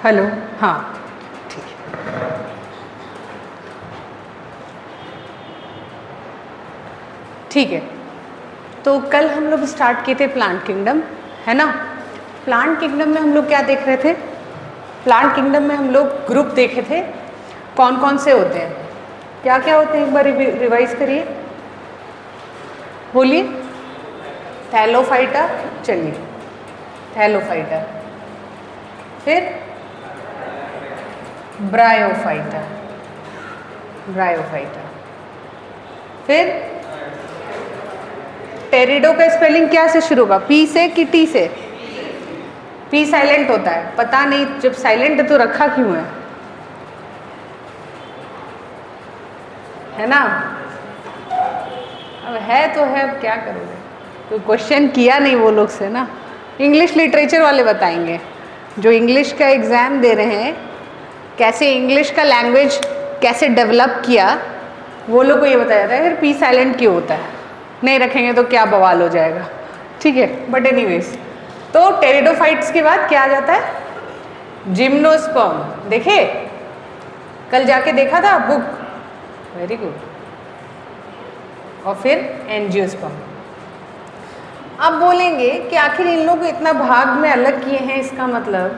Hello, हाँ ठीक है। ठीक है, तो कल हम लोग स्टार्ट किए थे प्लांट किंगडम, है ना। प्लांट किंगडम में हम लोग क्या देख रहे थे? प्लांट किंगडम में हम लोग ग्रुप देखे थे, कौन कौन से होते हैं, क्या क्या होते हैं, एक बार रिवाइज करिए, बोलिए। थैलोफाइटा, चलिए थैलोफाइटा, फिर ब्रायोफाइटा, ब्रायोफाइटा, फिर टेरिडो का स्पेलिंग क्या से शुरू होगा, पी से कि टी से? पी साइलेंट होता है, पता नहीं जब साइलेंट है तो रखा क्यों है ना। अब है तो है, अब क्या करोगे, कोई क्वेश्चन किया नहीं वो लोग से ना। इंग्लिश लिटरेचर वाले बताएंगे, जो इंग्लिश का एग्ज़ाम दे रहे हैं, कैसे इंग्लिश का लैंग्वेज कैसे डेवलप किया, वो लोग को ये बताया जाता है फिर पी साइलेंट क्यों होता है। नहीं रखेंगे तो क्या बवाल हो जाएगा, ठीक है। बट एनीवेज, तो टेरिडोफाइट्स के बाद क्या आ जाता है? जिम्नोस्पर्म। देखे कल जाके देखा था बुक, वेरी गुड। और फिर एंजियोस्पर्म। अब बोलेंगे कि आखिर इन लोग को इतना भाग में अलग किए हैं, इसका मतलब,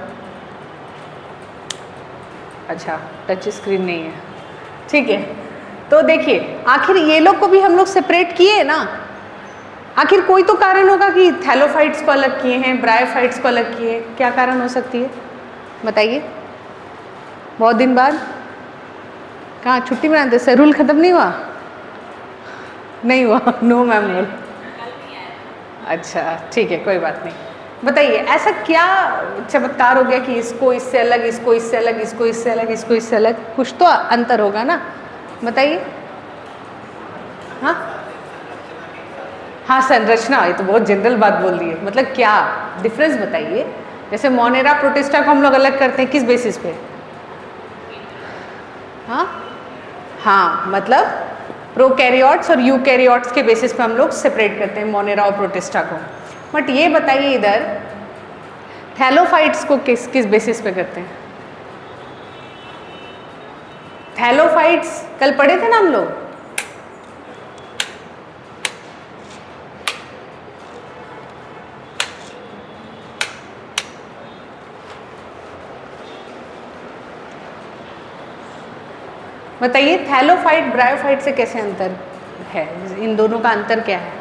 अच्छा टच स्क्रीन नहीं है, ठीक है। तो देखिए आखिर ये लोग को भी हम लोग सेपरेट किए ना, आखिर कोई तो कारण होगा कि थैलोफाइट्स को अलग किए हैं, ब्रायोफाइट्स को अलग किए, क्या कारण हो सकती है बताइए। बहुत दिन बाद कहाँ छुट्टी मनाते, शेड्यूल खत्म नहीं हुआ? नहीं हुआ, नो मैम बोल, अच्छा ठीक है कोई बात नहीं। बताइए ऐसा क्या चमत्कार हो गया कि इसको इससे अलग, इसको इससे अलग, इसको इससे अलग, इसको इससे अलग, कुछ तो अंतर होगा ना, बताइए। हाँ हाँ, संरचना, ये तो बहुत जनरल बात बोल दी है, मतलब क्या डिफरेंस बताइए। जैसे मोनेरा प्रोटिस्टा को हम लोग अलग करते हैं किस बेसिस पे? हाँ हाँ, मतलब प्रोकैरियोट्स और यूकैरियोट्स के बेसिस पे हम लोग सेपरेट करते हैं मोनेरा और प्रोटिस्टा को। बट ये बताइए इधर थैलोफाइट्स को किस किस बेसिस पे करते हैं? थैलोफाइट्स कल पढ़े थे ना हम लोग, बताइए थैलोफाइट ब्रायोफाइट से कैसे अंतर है, इन दोनों का अंतर क्या है?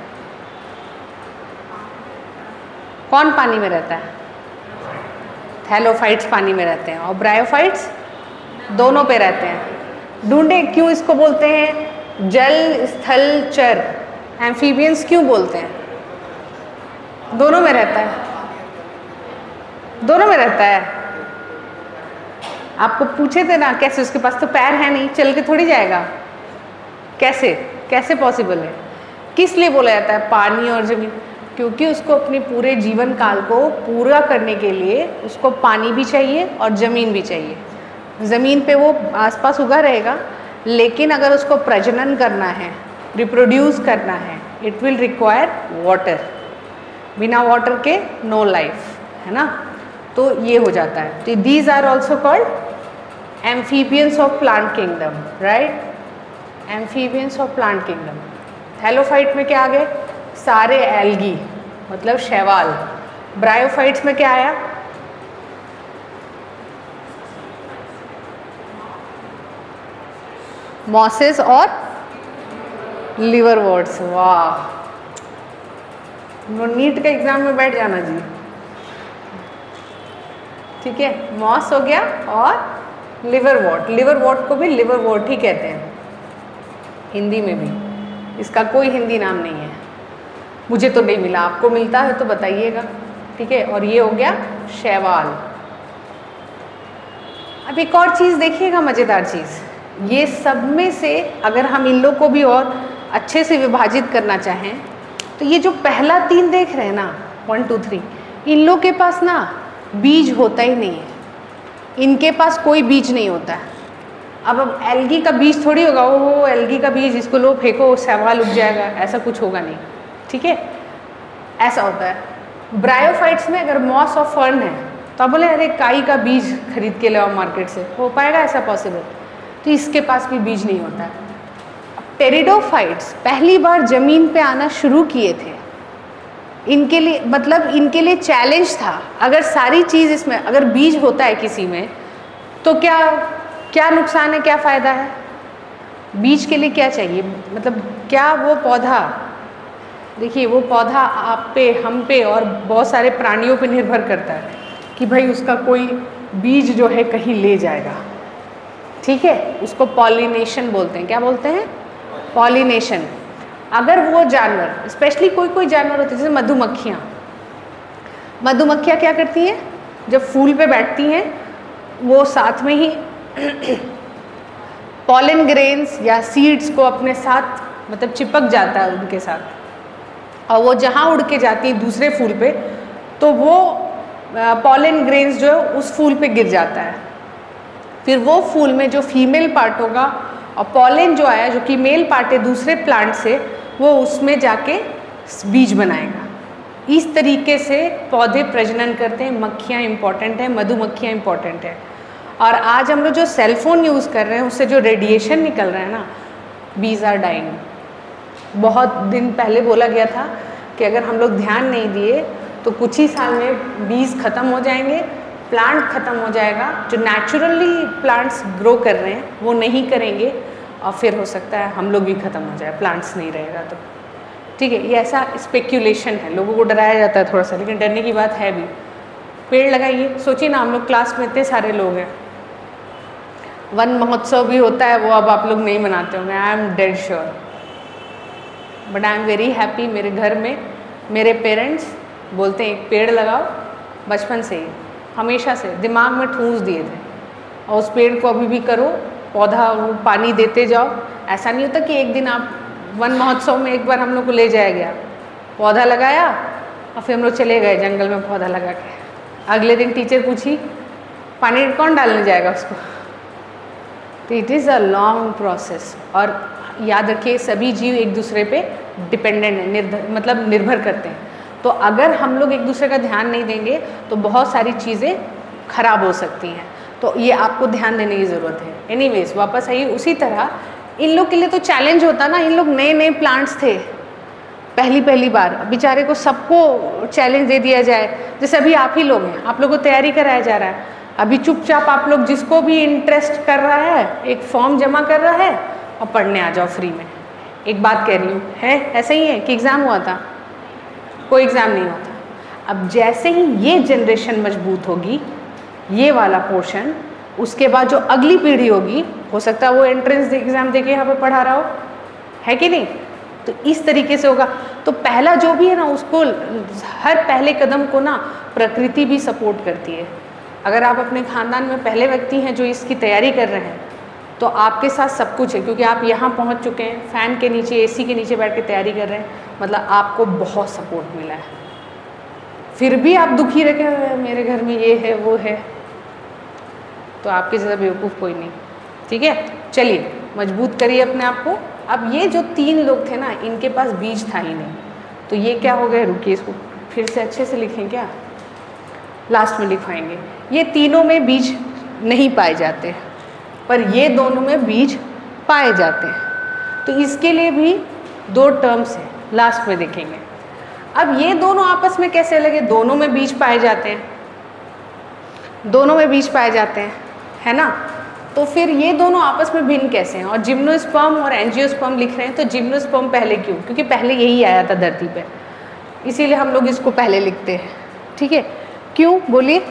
कौन पानी में रहता है? थैलोफाइट्स पानी में रहते हैं और ब्रायोफाइट्स दोनों पे रहते हैं। ढूंढे क्यों इसको बोलते हैं जल स्थल चर, एम्फीबियंस क्यों बोलते हैं? दोनों में रहता है, दोनों में रहता है। आपको पूछे थे ना कैसे, उसके पास तो पैर है नहीं, चल के थोड़ी जाएगा, कैसे कैसे पॉसिबल है? किस लिए बोला जाता है पानी और जमीन? क्योंकि उसको अपने पूरे जीवन काल को पूरा करने के लिए उसको पानी भी चाहिए और ज़मीन भी चाहिए। ज़मीन पे वो आसपास उगा रहेगा, लेकिन अगर उसको प्रजनन करना है, रिप्रोड्यूस करना है, इट विल रिक्वायर वाटर। बिना वाटर के नो लाइफ, है ना। तो ये हो जाता है। तो these are also called amphibians of plant kingdom, right, amphibians of plant kingdom. Thallophyte में क्या आ गए? सारे एल्गी, मतलब शैवाल। ब्रायोफाइट्स में क्या आया? मॉसेस और लिवरवर्ट्स। वाह, नीट के एग्जाम में बैठ जाना जी, ठीक है। मॉस हो गया और लिवरवॉर्ट, लिवरवॉर्ट को भी लिवरवॉर्ट ही कहते हैं हिंदी में भी, इसका कोई हिंदी नाम नहीं है, मुझे तो नहीं मिला, आपको मिलता है तो बताइएगा, ठीक है। और ये हो गया शैवाल। अब एक और चीज़ देखिएगा, मज़ेदार चीज़, ये सब में से अगर हम इन लोग को भी और अच्छे से विभाजित करना चाहें तो ये जो पहला 3 देख रहे हैं ना, 1 2 3, इन लोग के पास ना बीज होता ही नहीं है, इनके पास कोई बीज नहीं होता है। अब एल्गी का बीज थोड़ी होगा, वो एल्गी का बीज इसको लो फेंको शैवाल उग जाएगा, ऐसा कुछ होगा नहीं, ठीक है। ऐसा होता है। ब्रायोफाइट्स में अगर मॉस और फर्न है तो आप बोले अरे काई का बीज खरीद के लाओ मार्केट से, हो पाएगा ऐसा पॉसिबल? तो इसके पास भी बीज नहीं होता है। टेरिडोफाइट्स पहली बार ज़मीन पे आना शुरू किए थे, इनके लिए मतलब इनके लिए चैलेंज था, अगर सारी चीज़ इसमें अगर बीज होता है किसी में तो क्या क्या नुकसान है, क्या फ़ायदा है? बीज के लिए क्या चाहिए, मतलब क्या वो पौधा, देखिए वो पौधा आप पे, हम पे और बहुत सारे प्राणियों पे निर्भर करता है कि भाई उसका कोई बीज जो है कहीं ले जाएगा, ठीक है? उसको पॉलिनेशन बोलते हैं। क्या बोलते हैं? पॉलिनेशन। अगर वो जानवर, स्पेशली कोई कोई जानवर होते हैं जैसे मधुमक्खियाँ, मधुमक्खियाँ क्या करती हैं, जब फूल पे बैठती हैं वो साथ में ही पॉलन ग्रेन्स या सीड्स को अपने साथ मतलब चिपक जाता है उनके साथ, और वो जहाँ उड़ के जाती है दूसरे फूल पे तो वो पॉलन ग्रेन्स जो है उस फूल पे गिर जाता है, फिर वो फूल में जो फीमेल पार्ट होगा और पॉलन जो आया जो कि मेल पार्ट है दूसरे प्लांट से, वो उसमें जाके बीज बनाएगा। इस तरीके से पौधे प्रजनन करते हैं। मक्खियाँ इम्पॉर्टेंट हैं, मधुमक्खियाँ इम्पॉर्टेंट है। और आज हम लोग जो सेल फोन यूज़ कर रहे हैं उससे जो रेडिएशन निकल रहा है ना, बीज आर डाइंग। बहुत दिन पहले बोला गया था कि अगर हम लोग ध्यान नहीं दिए तो कुछ ही साल में बीज ख़त्म हो जाएंगे, प्लांट ख़त्म हो जाएगा, जो नेचुरली प्लांट्स ग्रो कर रहे हैं वो नहीं करेंगे, और फिर हो सकता है हम लोग भी ख़त्म हो जाए, प्लांट्स नहीं रहेगा तो। ठीक है, ये ऐसा स्पेक्यूलेशन है, लोगों को डराया जाता है थोड़ा सा, लेकिन डरने की बात है भी। पेड़ लगाइए। सोचिए ना, हम लोग क्लास में इतने सारे लोग हैं, वन महोत्सव भी होता है, वो अब आप लोग नहीं मनाते होंगे, I am dead sure, but I am very happy. मेरे घर में मेरे पेरेंट्स बोलते हैं एक पेड़ लगाओ, बचपन से ही हमेशा से दिमाग में ठूंस दिए थे, और उस पेड़ को अभी भी करो, पौधा पानी देते जाओ। ऐसा नहीं होता कि एक दिन आप वन महोत्सव में एक बार हम लोग को ले जाया गया, पौधा लगाया और फिर हम लोग चले गए जंगल में पौधा लगा के, अगले दिन टीचर पूछी पानी कौन डालने जाएगा उसको। तो it is a long process. और याद रखिए सभी जीव एक दूसरे पे डिपेंडेंट है, मतलब निर्भर करते हैं। तो अगर हम लोग एक दूसरे का ध्यान नहीं देंगे तो बहुत सारी चीज़ें खराब हो सकती हैं, तो ये आपको ध्यान देने की ज़रूरत है। एनीवेज वापस आइए, उसी तरह इन लोग के लिए तो चैलेंज होता ना, इन लोग नए नए प्लांट्स थे पहली बार, बेचारे को सबको चैलेंज दे दिया जाए। जैसे अभी आप ही लोग हैं, आप लोगों को तैयारी कराया जा रहा है, अभी चुपचाप आप लोग जिसको भी इंटरेस्ट कर रहा है एक फॉर्म जमा कर रहा है और पढ़ने आ जाओ फ्री में। एक बात कह रही हूँ, है ऐसा ही है कि एग्ज़ाम हुआ था? कोई एग्ज़ाम नहीं हुआ था। अब जैसे ही ये जनरेशन मजबूत होगी, ये वाला पोर्शन, उसके बाद जो अगली पीढ़ी होगी, हो सकता है वो एंट्रेंस एग्ज़ाम देके यहाँ पे पढ़ा रहा हो, है कि नहीं? तो इस तरीके से होगा। तो पहला जो भी है ना, उसको हर पहले कदम को ना प्रकृति भी सपोर्ट करती है। अगर आप अपने ख़ानदान में पहले व्यक्ति हैं जो इसकी तैयारी कर रहे हैं, तो आपके साथ सब कुछ है, क्योंकि आप यहाँ पहुँच चुके हैं, फ़ैन के नीचे, एसी के नीचे बैठ के तैयारी कर रहे हैं, मतलब आपको बहुत सपोर्ट मिला है। फिर भी आप दुखी रखे हुए हैं, मेरे घर में ये है वो है, तो आपके जैसा बेवकूफ़ कोई नहीं। ठीक है, चलिए मजबूत करिए अपने आप को। अब ये जो 3 लोग थे ना, इनके पास बीज था ही नहीं, तो ये क्या हो गए, रुकिए इसको फिर से अच्छे से लिखें, क्या लास्ट में लिखवाएंगे। ये तीनों में बीज नहीं पाए जाते, पर ये दोनों में बीज पाए जाते हैं। तो इसके लिए भी 2 टर्म्स हैं, लास्ट में देखेंगे। अब ये दोनों आपस में कैसे लगे, दोनों में बीज पाए जाते हैं, दोनों में बीज पाए जाते हैं, है ना? तो फिर ये दोनों आपस में भिन्न कैसे हैं? और जिम्नोस्पर्म और एंजियोस्पर्म लिख रहे हैं, तो जिम्नोस्पर्म पहले क्यों? क्योंकि पहले यही आया था धरती पे, इसीलिए हम लोग इसको पहले लिखते हैं। ठीक है, क्यों बोलिए?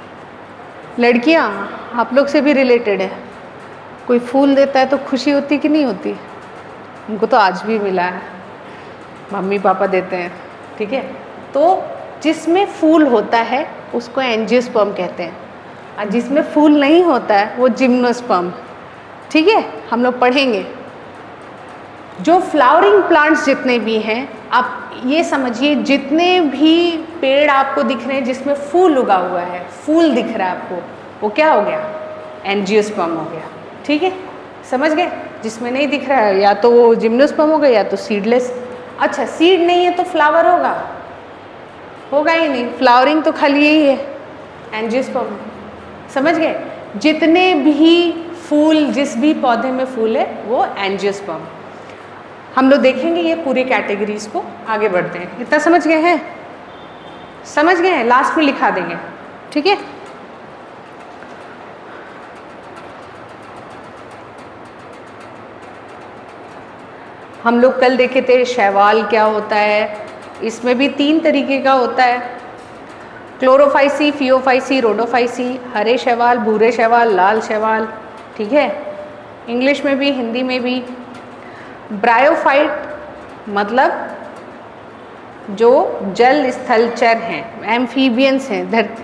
लड़कियां आप लोग से भी रिलेटेड है, कोई फूल देता है तो खुशी होती कि नहीं होती? उनको तो आज भी मिला है, मम्मी पापा देते हैं। ठीक है, तो जिसमें फूल होता है उसको एंजियोस्पर्म कहते हैं, और जिसमें फूल नहीं होता है वो जिम्नोस्पर्म। ठीक है, हम लोग पढ़ेंगे। जो फ्लावरिंग प्लांट्स जितने भी हैं, आप ये समझिए जितने भी पेड़ आपको दिख रहे हैं जिसमें फूल उगा हुआ है, फूल दिख रहा है आपको, वो क्या हो गया? एंजियोस्पर्म हो गया। ठीक है, समझ गए? जिसमें नहीं दिख रहा है या तो वो जिम्नोस्पर्म होगा या तो सीडलेस। अच्छा, सीड नहीं है तो फ्लावर होगा? होगा ही नहीं, फ्लावरिंग तो खाली यही है, एंजियोस्पर्म। समझ गए? जितने भी फूल, जिस भी पौधे में फूल है वो एंजियोस्पर्म। हम लोग देखेंगे ये पूरी कैटेगरीज को, आगे बढ़ते हैं। इतना समझ गए हैं? समझ गए हैं? लास्ट में लिखा देंगे, ठीक है? हम लोग कल देखे थे शैवाल क्या होता है। इसमें भी 3 तरीके का होता है, क्लोरोफाइसी, फियोफाइसी, रोडोफाइसी। हरे शैवाल, भूरे शैवाल, लाल शैवाल, ठीक है? इंग्लिश में भी, हिंदी में भी। ब्रायोफाइट मतलब जो जल स्थलचर हैं, एम्फीबियंस हैं, धरती।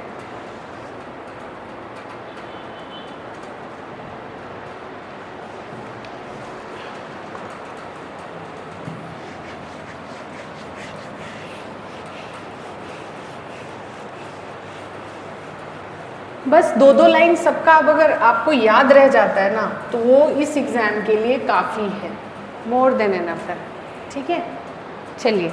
बस 2-2 लाइन सबका अब अगर आपको याद रह जाता है ना तो वो इस एग्ज़ाम के लिए काफ़ी है, मोर देन एनफ है, ठीक है? चलिए,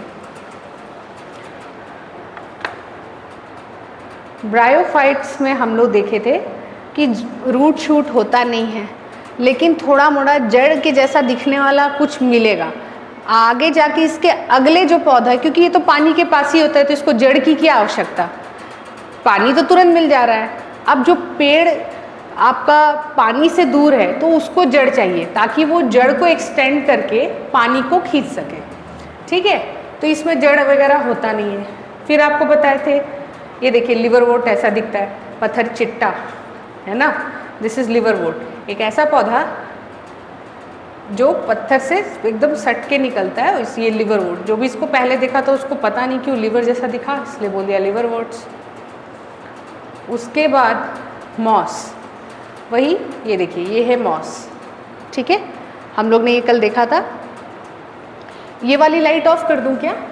ब्रायोफाइट्स में हम लोग देखे थे कि रूट शूट होता नहीं है, लेकिन थोड़ा मोड़ा जड़ के जैसा दिखने वाला कुछ मिलेगा आगे जाके। इसके अगले जो पौधा है, क्योंकि ये तो पानी के पास ही होता है तो इसको जड़ की क्या आवश्यकता, पानी तो तुरंत मिल जा रहा है। अब जो पेड़ आपका पानी से दूर है तो उसको जड़ चाहिए ताकि वो जड़ को एक्सटेंड करके पानी को खींच सके, ठीक है? तो इसमें जड़ वगैरह होता नहीं है। फिर आपको बताए थे, ये देखिए लिवरवोट ऐसा दिखता है, पत्थर चिट्टा है ना, दिस इज लिवरवोट। एक ऐसा पौधा जो पत्थर से एकदम सट के निकलता है, ये लिवरवोट। जो भी इसको पहले देखा था उसको पता नहीं क्यों लिवर जैसा दिखा, इसलिए बोल दिया लिवरवोट्स। उसके बाद मॉस, वही ये देखिए ये है मॉस, ठीक है? हम लोग ने ये कल देखा था। ये वाली लाइट ऑफ कर दूं क्या?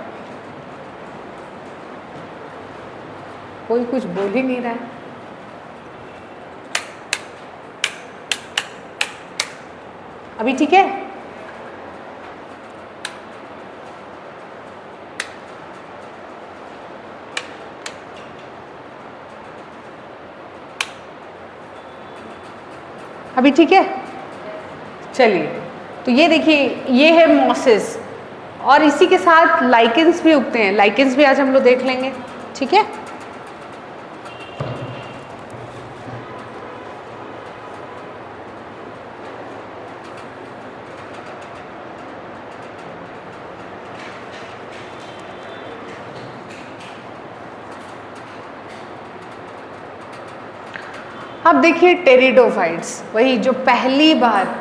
कोई कुछ बोल ही नहीं रहा है। अभी ठीक है? अभी ठीक है? चलिए, तो ये देखिए ये है मॉसेस, और इसी के साथ लाइकेंस भी उगते हैं। लाइकेंस भी आज हम लोग देख लेंगे, ठीक है? अब देखिए टेरिडोफाइट्स, वही जो पहली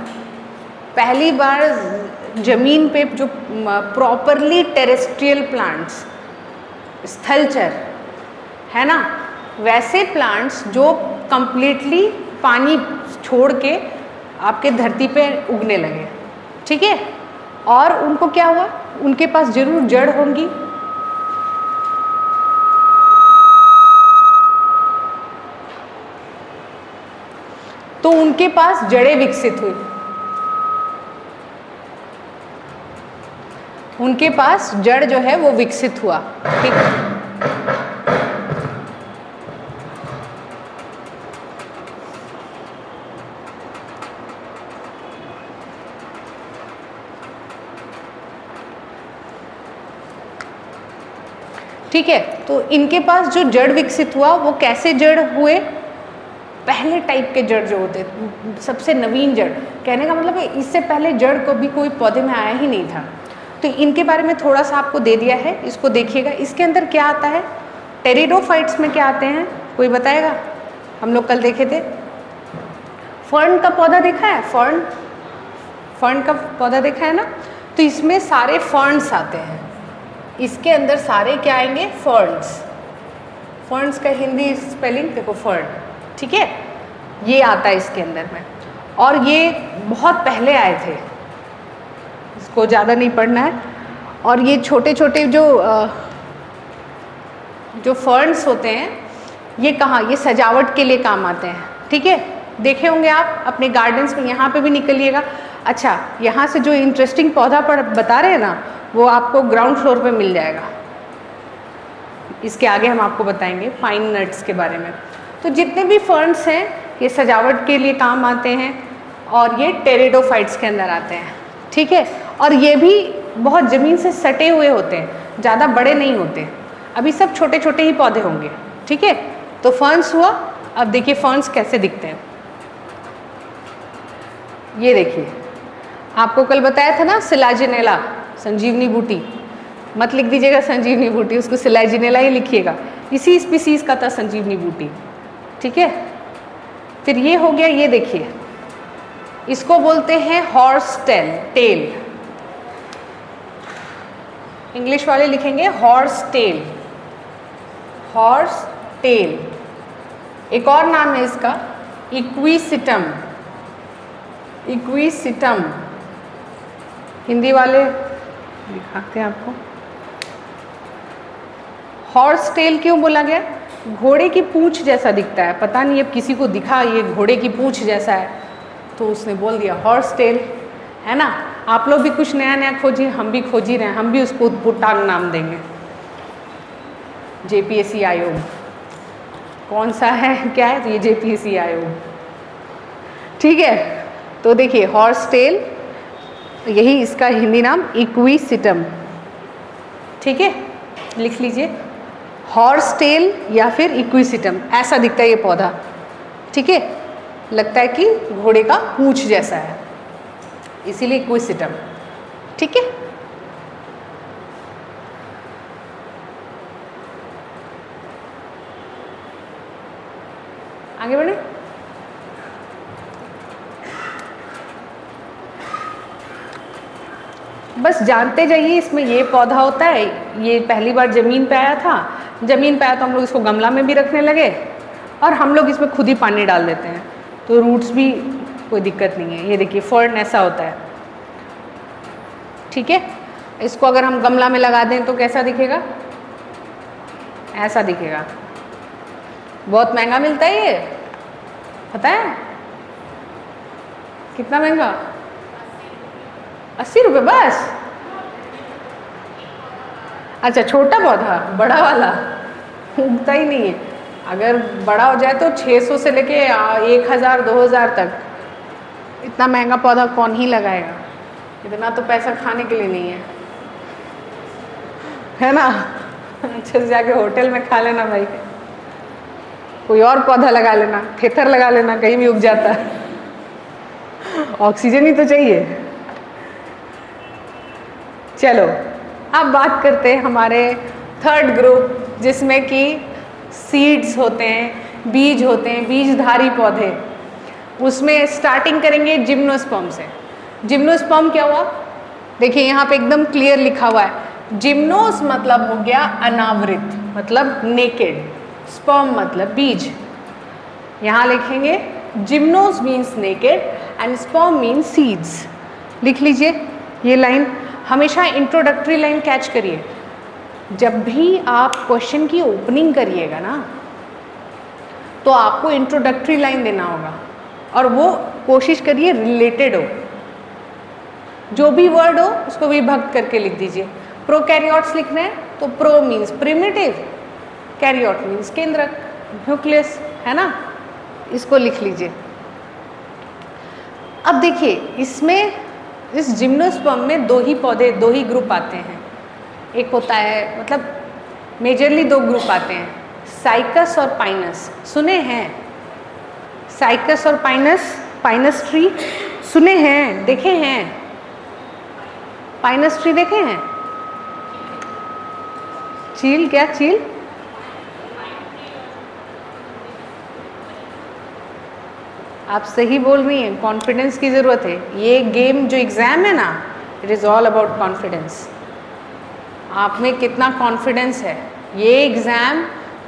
बार जमीन पे जो प्रॉपरली टेरेस्ट्रियल प्लांट्स, स्थलचर है ना, वैसे प्लांट्स जो कंप्लीटली पानी छोड़ के आपके धरती पे उगने लगे, ठीक है? और उनको क्या हुआ, उनके पास जरूर जड़ होंगी, तो उनके पास जड़ें विकसित हुई, उनके पास जड़ जो है वो विकसित हुआ, ठीक है? ठीक है, तो इनके पास जो जड़ विकसित हुआ वो कैसे जड़ हुए, पहले टाइप के जड़ जो होते, सबसे नवीन जड़, कहने का मतलब है इससे पहले जड़ को भी कोई पौधे में आया ही नहीं था। तो इनके बारे में थोड़ा सा आपको दे दिया है, इसको देखिएगा। इसके अंदर क्या आता है, टेरिडोफाइट्स में क्या आते हैं, कोई बताएगा? हम लोग कल देखे थे फर्न का पौधा देखा है, फर्न का पौधा देखा है ना, तो इसमें सारे फर्न्स आते हैं। इसके अंदर सारे क्या आएंगे, फर्न्स का हिंदी स्पेलिंग देखो, फर्न, ठीक है? ये आता है इसके अंदर में, और ये बहुत पहले आए थे, इसको ज़्यादा नहीं पढ़ना है। और ये छोटे छोटे जो फर्न्स होते हैं, ये कहाँ, ये सजावट के लिए काम आते हैं, ठीक है? देखे होंगे आप अपने गार्डन्स में, यहाँ पे भी निकलिएगा। अच्छा, यहाँ से जो इंटरेस्टिंग पौधा बता रहे हैं ना, वो आपको ग्राउंड फ्लोर पे मिल जाएगा। इसके आगे हम आपको बताएंगे पाइन नट्स के बारे में। तो जितने भी फर्न्स हैं ये सजावट के लिए काम आते हैं और ये टेरिडोफाइट्स के अंदर आते हैं, ठीक है। और ये भी बहुत ज़मीन से सटे हुए होते हैं, ज़्यादा बड़े नहीं होते। अभी सब छोटे छोटे ही पौधे होंगे, ठीक है। तो फर्न्स हुआ। अब देखिए फर्न्स कैसे दिखते हैं। ये देखिए, आपको कल बताया था ना सिलाजिनेला, संजीवनी बूटी, मत लिख दीजिएगा संजीवनी बूटी, उसको सिलाजिनेला ही लिखिएगा। इसी स्पीसीज का था संजीवनी बूटी, ठीक है। फिर ये हो गया, ये देखिए इसको बोलते हैं हॉर्स टेल। इंग्लिश वाले लिखेंगे हॉर्स टेल, हॉर्स टेल। एक और नाम है इसका इक्विसिटम, इक्विसिटम। हिंदी वाले दिखाते हैं आपको। हॉर्स टेल क्यों बोला गया? घोड़े की पूंछ जैसा दिखता है, पता नहीं अब किसी को दिखा ये घोड़े की पूंछ जैसा है तो उसने बोल दिया हॉर्स टेल, है ना। आप लोग भी कुछ नया नया खोजिए, हम भी खोज ही रहे हैं, हम भी उसको उटपटांग नाम देंगे। जेपीएससी आयोग कौन सा है, क्या है, तो ये जेपीएससी आयोग, ठीक है। तो देखिए हॉर्स टेल, यही इसका हिंदी नाम इक्विसिटम, ठीक है। लिख लीजिए हॉर्स टेल या फिर इक्विसिटम, ऐसा दिखता है ये पौधा, ठीक है। लगता है कि घोड़े का पूंछ जैसा है, इसीलिए इक्विसिटम, ठीक है। आगे बढ़े। बस जानते जाइए इसमें ये पौधा होता है। ये पहली बार ज़मीन पे आया था, ज़मीन पे आया तो हम लोग इसको गमला में भी रखने लगे और हम लोग इसमें खुद ही पानी डाल देते हैं, तो रूट्स भी कोई दिक्कत नहीं है। ये देखिए फर्न ऐसा होता है, ठीक है। इसको अगर हम गमला में लगा दें तो कैसा दिखेगा? ऐसा दिखेगा। बहुत महंगा मिलता है ये, पता है कितना महंगा? 80 रुपये बस। अच्छा छोटा पौधा, बड़ा वाला उगता ही नहीं है। अगर बड़ा हो जाए तो 600 से लेके 1000 2000 तक। इतना महंगा पौधा कौन ही लगाएगा, इतना तो पैसा खाने के लिए नहीं है ना। अच्छे से जाके होटल में खा लेना भाई, कोई और पौधा लगा लेना, थेथर लगा लेना, कहीं भी उग जाता है। ऑक्सीजन ही तो चाहिए। चलो अब बात करते हैं हमारे थर्ड ग्रुप, जिसमें कि सीड्स होते हैं, बीज होते हैं, बीजधारी पौधे। उसमें स्टार्टिंग करेंगे जिम्नोस्पर्म से। जिम्नोस्पर्म क्या हुआ? देखिए यहाँ पे एकदम क्लियर लिखा हुआ है। जिम्नोस मतलब हो गया अनावृत, मतलब नेकेड, स्पर्म मतलब बीज। यहाँ लिखेंगे gymnos means naked and sperm means seeds. लिख लीजिए ये लाइन, हमेशा इंट्रोडक्टरी लाइन कैच करिए। जब भी आप क्वेश्चन की ओपनिंग करिएगा ना तो आपको इंट्रोडक्टरी लाइन देना होगा और वो कोशिश करिए रिलेटेड हो। जो भी वर्ड हो उसको विभक्त करके लिख दीजिए। प्रोकैरियोट्स लिखना है तो pro means primitive, karyote means केंद्रक, न्यूक्लियस, है ना। इसको लिख लीजिए। अब देखिए इसमें, इस जिम्नोस्पर्म में दो ही ग्रुप आते हैं। एक होता है, मतलब मेजरली दो ग्रुप आते हैं, साइकस और पाइनस। सुने हैं साइकस और पाइनस? पाइनस ट्री सुने हैं, देखे हैं? पाइनस ट्री देखे हैं? चील, क्या चील? आप सही बोल रही हैं, कॉन्फिडेंस की ज़रूरत है। ये गेम जो एग्ज़ाम है ना, it is all about confidence. आप में कितना कॉन्फिडेंस है। ये एग्ज़ाम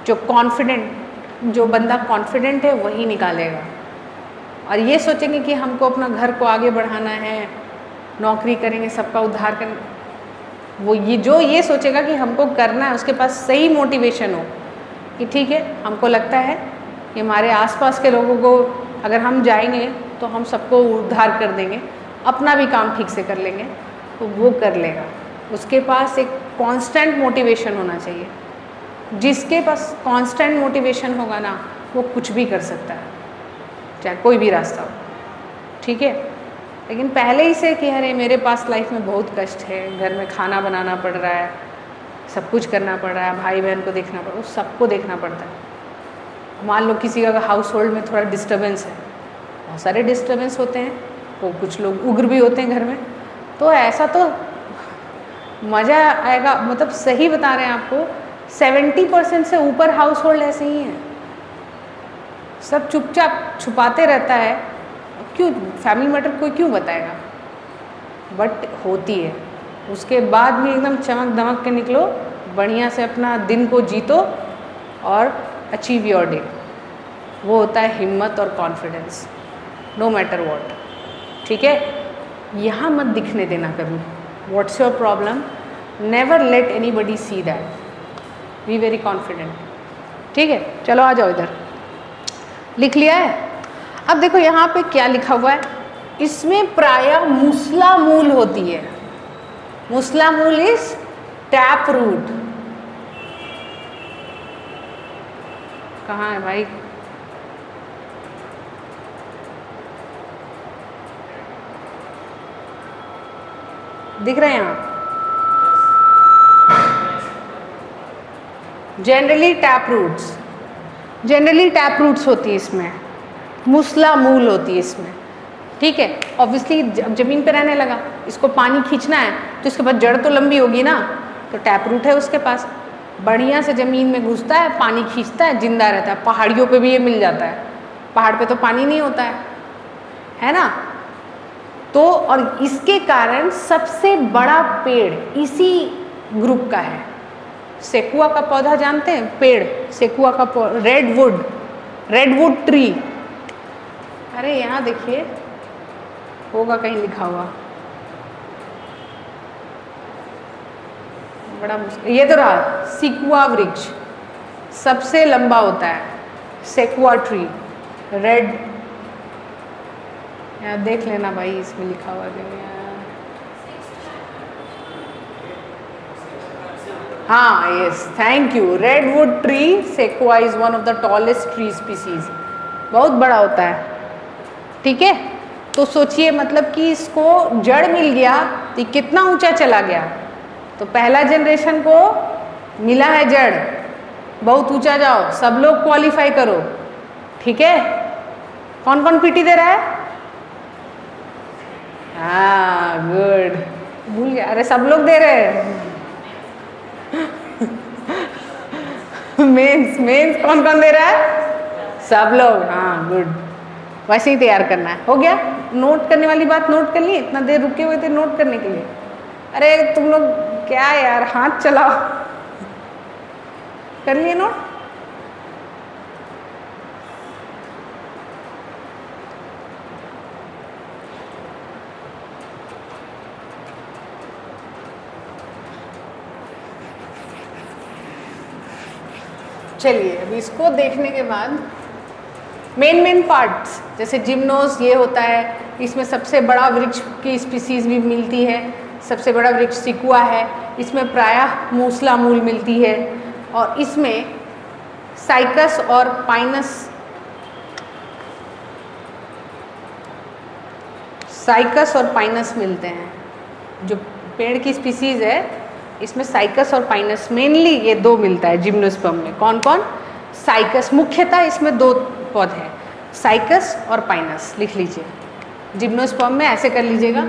जो बंदा कॉन्फिडेंट है वही निकालेगा। और ये सोचेंगे कि हमको अपना घर को आगे बढ़ाना है, नौकरी करेंगे, सबका उद्धार करना, वो ये सोचेगा कि हमको करना है, उसके पास सही मोटिवेशन हो कि ठीक है हमको लगता है कि हमारे आसपास के लोगों को अगर हम जाएंगे तो हम सबको उद्धार कर देंगे, अपना भी काम ठीक से कर लेंगे, तो वो कर लेगा। उसके पास एक कांस्टेंट मोटिवेशन होना चाहिए। जिसके पास कांस्टेंट मोटिवेशन होगा ना वो कुछ भी कर सकता है, चाहे कोई भी रास्ता हो, ठीक है। लेकिन पहले ही से कि अरे मेरे पास लाइफ में बहुत कष्ट है, घर में खाना बनाना पड़ रहा है, सब कुछ करना पड़ रहा है, भाई बहन को देखना पड़ रहा है, सबको देखना पड़ता है। मान लो किसी का हाउस होल्ड में थोड़ा डिस्टर्बेंस है, बहुत सारे डिस्टर्बेंस होते हैं, तो कुछ लोग उग्र भी होते हैं घर में, तो ऐसा तो मज़ा आएगा। मतलब सही बता रहे हैं आपको, 70% से ऊपर हाउस होल्ड ऐसे ही हैं, सब चुपचाप छुपाते रहता है। क्यों? फैमिली मैटर कोई क्यों बताएगा, बट होती है। उसके बाद भी एकदम चमक दमक के निकलो, बढ़िया से अपना दिन को जीतो और अचीव योर डे। वो होता है हिम्मत और कॉन्फिडेंस, नो मैटर वॉट, ठीक है। यहाँ मत दिखने देना कभी what's your problem, never let anybody see that, be very confident, ठीक है। चलो आ जाओ इधर, लिख लिया है। अब देखो यहाँ पे क्या लिखा हुआ है, इसमें प्रायः मूसला मूल होती है। मूसला मूल इज टैप रूट। कहाँ है भाई? दिख रहे हैं यहाँ? Generally tap roots, generally tap roots होती है इसमें, मूसला मूल होती है इसमें, ठीक है। ऑब्वियसली जब ज़मीन पे रहने लगा, इसको पानी खींचना है तो इसके पास जड़ तो लंबी होगी ना, तो टैप रूट है उसके पास, बढ़िया से ज़मीन में घुसता है, पानी खींचता है, जिंदा रहता है। पहाड़ियों पे भी ये मिल जाता है, पहाड़ पे तो पानी नहीं होता है ना। तो और इसके कारण सबसे बड़ा पेड़ इसी ग्रुप का है। सेकुआ का पौधा जानते हैं? पेड़ सेकुआ का, रेडवुड ट्री। अरे यहाँ देखिए, होगा कहीं लिखा हुआ, बड़ा मुश्किल। ये तो रहा, सेकुआ वृक्ष सबसे लंबा होता है, सेकुआ ट्री, रेड। यार देख लेना भाई, इसमें लिखा हुआ है। हाँ, yes, thank you. Redwood tree sequoia is one of the tallest tree species, बहुत बड़ा होता है, ठीक है। तो सोचिए, मतलब कि इसको जड़ मिल गया तो कितना ऊंचा चला गया। तो पहला जनरेशन को मिला है जड़, बहुत ऊंचा जाओ, सब लोग क्वालिफाई करो, ठीक है। कौन कौन पीटी दे रहा है? हाँ, गुड, भूल गया। अरे सब लोग दे रहे हैं। मेंस कौन कौन दे रहा है? सब लोग, हाँ, गुड। वैसे ही तैयार करना है, हो गया। नोट करने वाली बात नोट कर ली, इतना देर रुके हुए थे नोट करने के लिए। अरे तुम लोग क्या यार, हाथ चलाओ। कर लिए नोट? चलिए, अब इसको देखने के बाद मेन पार्ट्स, जैसे जिम्नोस ये होता है, इसमें सबसे बड़ा वृक्ष की स्पीसीज भी मिलती है। सबसे बड़ा वृक्ष सिकुआ है, इसमें प्रायः मूसला मूल मिलती है, और इसमें साइकस और पाइनस मिलते हैं। जो पेड़ की स्पीसीज है, इसमें साइकस और पाइनस, मेनली ये दो मिलता है जिम्नोस्पर्म में। कौन कौन? साइकस, मुख्यतः इसमें दो पौधे हैं, साइकस और पाइनस, लिख लीजिए। जिम्नोस्पर्म में ऐसे कर लीजिएगा,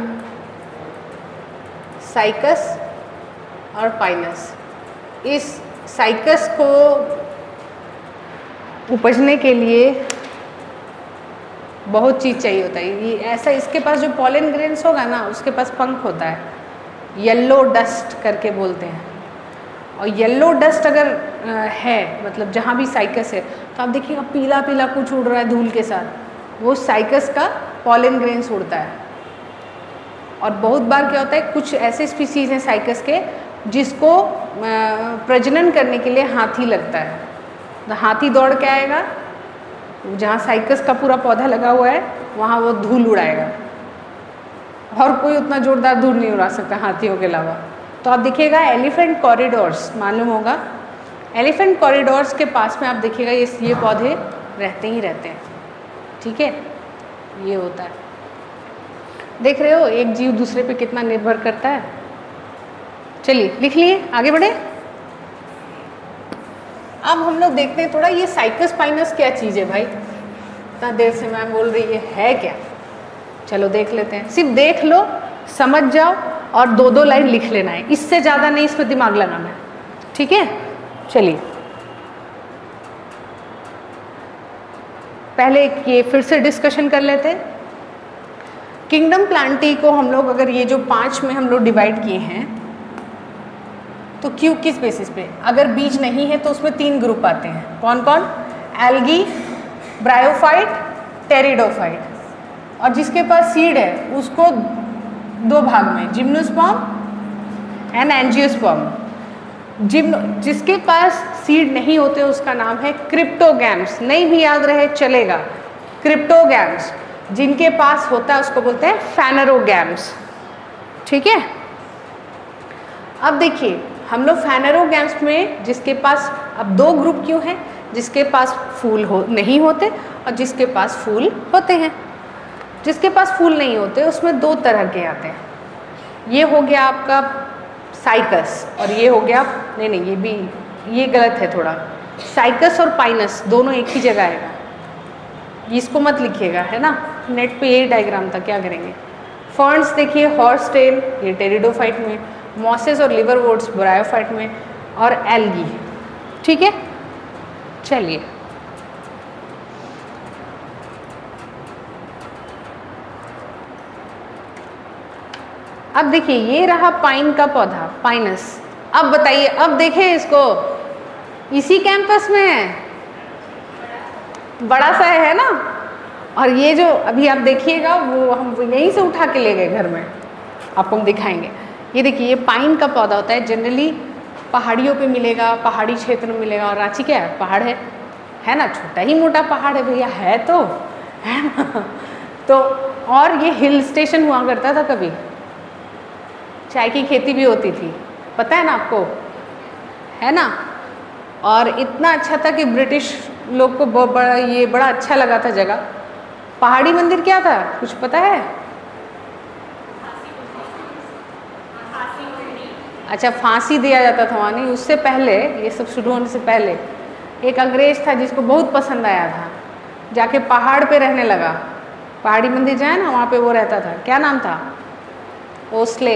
साइकस और पाइनस। इस साइकस को उपजने के लिए बहुत चीज़ चाहिए होता है। ये ऐसा, इसके पास जो पॉलन ग्रेन्स होगा ना, उसके पास पंख होता है, येलो डस्ट करके बोलते हैं। और येलो डस्ट अगर है, मतलब जहाँ भी साइकस है, तो आप देखिएगा पीला पीला कुछ उड़ रहा है धूल के साथ, वो साइकस का पॉलन ग्रेन्स उड़ता है। और बहुत बार क्या होता है, कुछ ऐसे स्पीसीज हैं साइकस के जिसको प्रजनन करने के लिए हाथी लगता है। तो हाथी दौड़ के आएगा, जहाँ साइकस का पूरा पौधा लगा हुआ है वहाँ वो धूल उड़ाएगा, और कोई उतना जोरदार धूल नहीं उड़ा सकता हाथियों के अलावा। तो आप देखिएगा एलिफेंट कॉरिडोर्स, मालूम होगा, एलिफेंट कॉरिडोर्स के पास में आप देखिएगा ये पौधे रहते ही रहते हैं, ठीक है, ये होता है। देख रहे हो एक जीव दूसरे पे कितना निर्भर करता है। चलिए लिख लिए, आगे बढ़े। अब हम लोग देखते हैं थोड़ा ये साइकस पाइनस क्या चीज़ है भाई, इतना देर से मैम बोल रही है क्या। चलो देख लेते हैं, सिर्फ देख लो, समझ जाओ और 2-2 लाइन लिख लेना है, इससे ज़्यादा नहीं इसमें दिमाग लगाना है, ठीक है। चलिए पहले ये फिर से डिस्कशन कर लेते हैं। किंगडम प्लांटी को हम लोग अगर ये जो 5 में हम लोग डिवाइड किए हैं तो क्यों, किस बेसिस पे, अगर बीज नहीं है तो उसमें 3 ग्रुप आते हैं, कौन कौन, एल्गी, ब्रायोफाइट, टेरिडोफाइट, और जिसके पास सीड है उसको 2 भाग में, जिम्नोस्पर्म एंड एंजियोस्पर्म। जिसके पास सीड नहीं होते उसका नाम है क्रिप्टोगैम्स, नहीं भी याद रहे चलेगा, क्रिप्टोगैम्स। जिनके पास होता है उसको बोलते हैं फैनरोगैम्स, ठीक है। अब देखिए हम लोग फैनरोगैम्स में जिसके पास, अब 2 ग्रुप क्यों हैं, जिसके पास फूल नहीं होते और जिसके पास फूल होते हैं। जिसके पास फूल नहीं होते उसमें 2 तरह के आते हैं, ये हो गया आपका साइकस और ये हो गया, नहीं ये भी, ये गलत है थोड़ा, साइकस और पाइनस दोनों एक ही जगह आएगा, इसको मत लिखिएगा, है ना, नेट पे यही डायग्राम था, क्या करेंगे। फर्न्स देखिए, हॉर्स टेल ये टेरिडोफाइट में, मॉसेस और लिवरवुड्स ब्रायोफाइट में, और एल्गी, ठीक है। चलिए अब देखिए ये रहा पाइन का पौधा, पाइनस। अब बताइए, अब देखें इसको, इसी कैंपस में है, बड़ा सा है ना, और ये जो अभी आप देखिएगा वो हम यहीं से उठा के ले गए घर में, आपको हम दिखाएंगे। ये देखिए ये पाइन का पौधा होता है, जनरली पहाड़ियों पे मिलेगा, पहाड़ी क्षेत्र में मिलेगा, और रांची क्या है, पहाड़ है ना, छोटा ही मोटा पहाड़ है भैया, है तो, है ना। तो और ये हिल स्टेशन हुआ करता था कभी, चाय की खेती भी होती थी, पता है ना आपको, है ना। और इतना अच्छा था कि ब्रिटिश लोग को बड़ा अच्छा लगा था जगह। पहाड़ी मंदिर क्या था, कुछ पता है? अच्छा, फांसी दिया जाता था वहाँ, नहीं, उससे पहले, ये सब शुरू होने से पहले एक अंग्रेज था जिसको बहुत पसंद आया था, जाके पहाड़ पे रहने लगा। पहाड़ी मंदिर जाए ना, वहाँ पे वो रहता था, क्या नाम था, ओस्ले।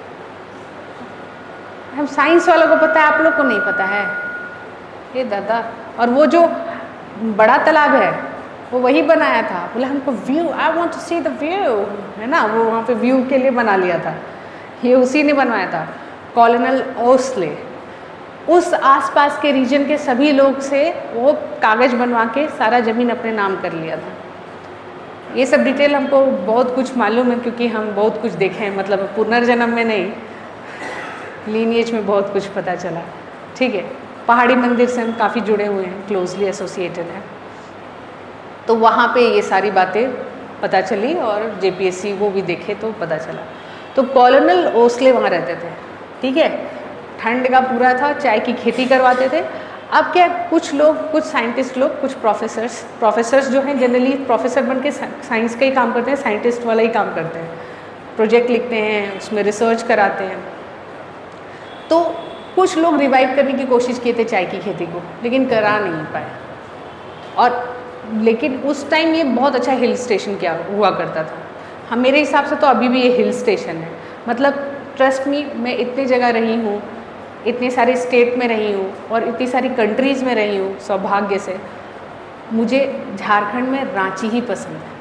हम साइंस वालों को पता है, आप लोग को नहीं पता है, ये दादा। और वो जो बड़ा तालाब है वो वही बनाया था, बोला हमको view, I want to see the view, है ना, वो वहाँ पे व्यू के लिए बना लिया था, ये उसी ने बनवाया था, कॉलोनल ओस्ले। उस आसपास के रीजन के सभी लोग से वो कागज़ बनवा के सारा ज़मीन अपने नाम कर लिया था। ये सब डिटेल हमको बहुत कुछ मालूम है क्योंकि हम बहुत कुछ देखे हैं, मतलब पुनर्जन्म में नहीं, लीनिएज में बहुत कुछ पता चला, ठीक है। पहाड़ी मंदिर से हम काफ़ी जुड़े हुए हैं, क्लोजली एसोसिएटेड हैं, तो वहाँ पे ये सारी बातें पता चली और जेपीएससी वो भी देखे तो पता चला। तो कॉलोनल ओस्ले वहाँ रहते थे, ठीक है, ठंड का पूरा था, चाय की खेती करवाते थे। अब क्या, कुछ लोग, कुछ साइंटिस्ट लोग, कुछ प्रोफेसर्स जो हैं जनरली प्रोफेसर बन के साइंस का ही काम करते हैं, साइंटिस्ट वाला ही काम करते हैं, प्रोजेक्ट लिखते हैं, उसमें रिसर्च कराते हैं। तो कुछ लोग रिवाइव करने की कोशिश किए थे चाय की खेती को, लेकिन करा नहीं पाए। और लेकिन उस टाइम ये बहुत अच्छा हिल स्टेशन क्या हुआ करता था। हाँ, मेरे हिसाब से तो अभी भी ये हिल स्टेशन है, मतलब ट्रस्ट मी, मैं इतनी जगह रही हूँ, इतने सारे स्टेट में रही हूँ और इतनी सारी कंट्रीज़ में रही हूँ, सौभाग्य से मुझे झारखंड में रांची ही पसंद है।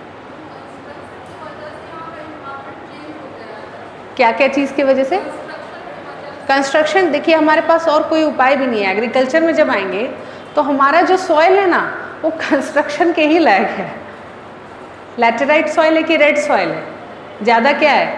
क्या क्या चीज़ की वजह से? कंस्ट्रक्शन। देखिए हमारे पास और कोई उपाय भी नहीं है। एग्रीकल्चर में जब आएंगे तो हमारा जो सॉइल है ना, वो कंस्ट्रक्शन के ही लायक है। लैटेराइट सॉइल है कि रेड सॉइल है? ज़्यादा क्या है?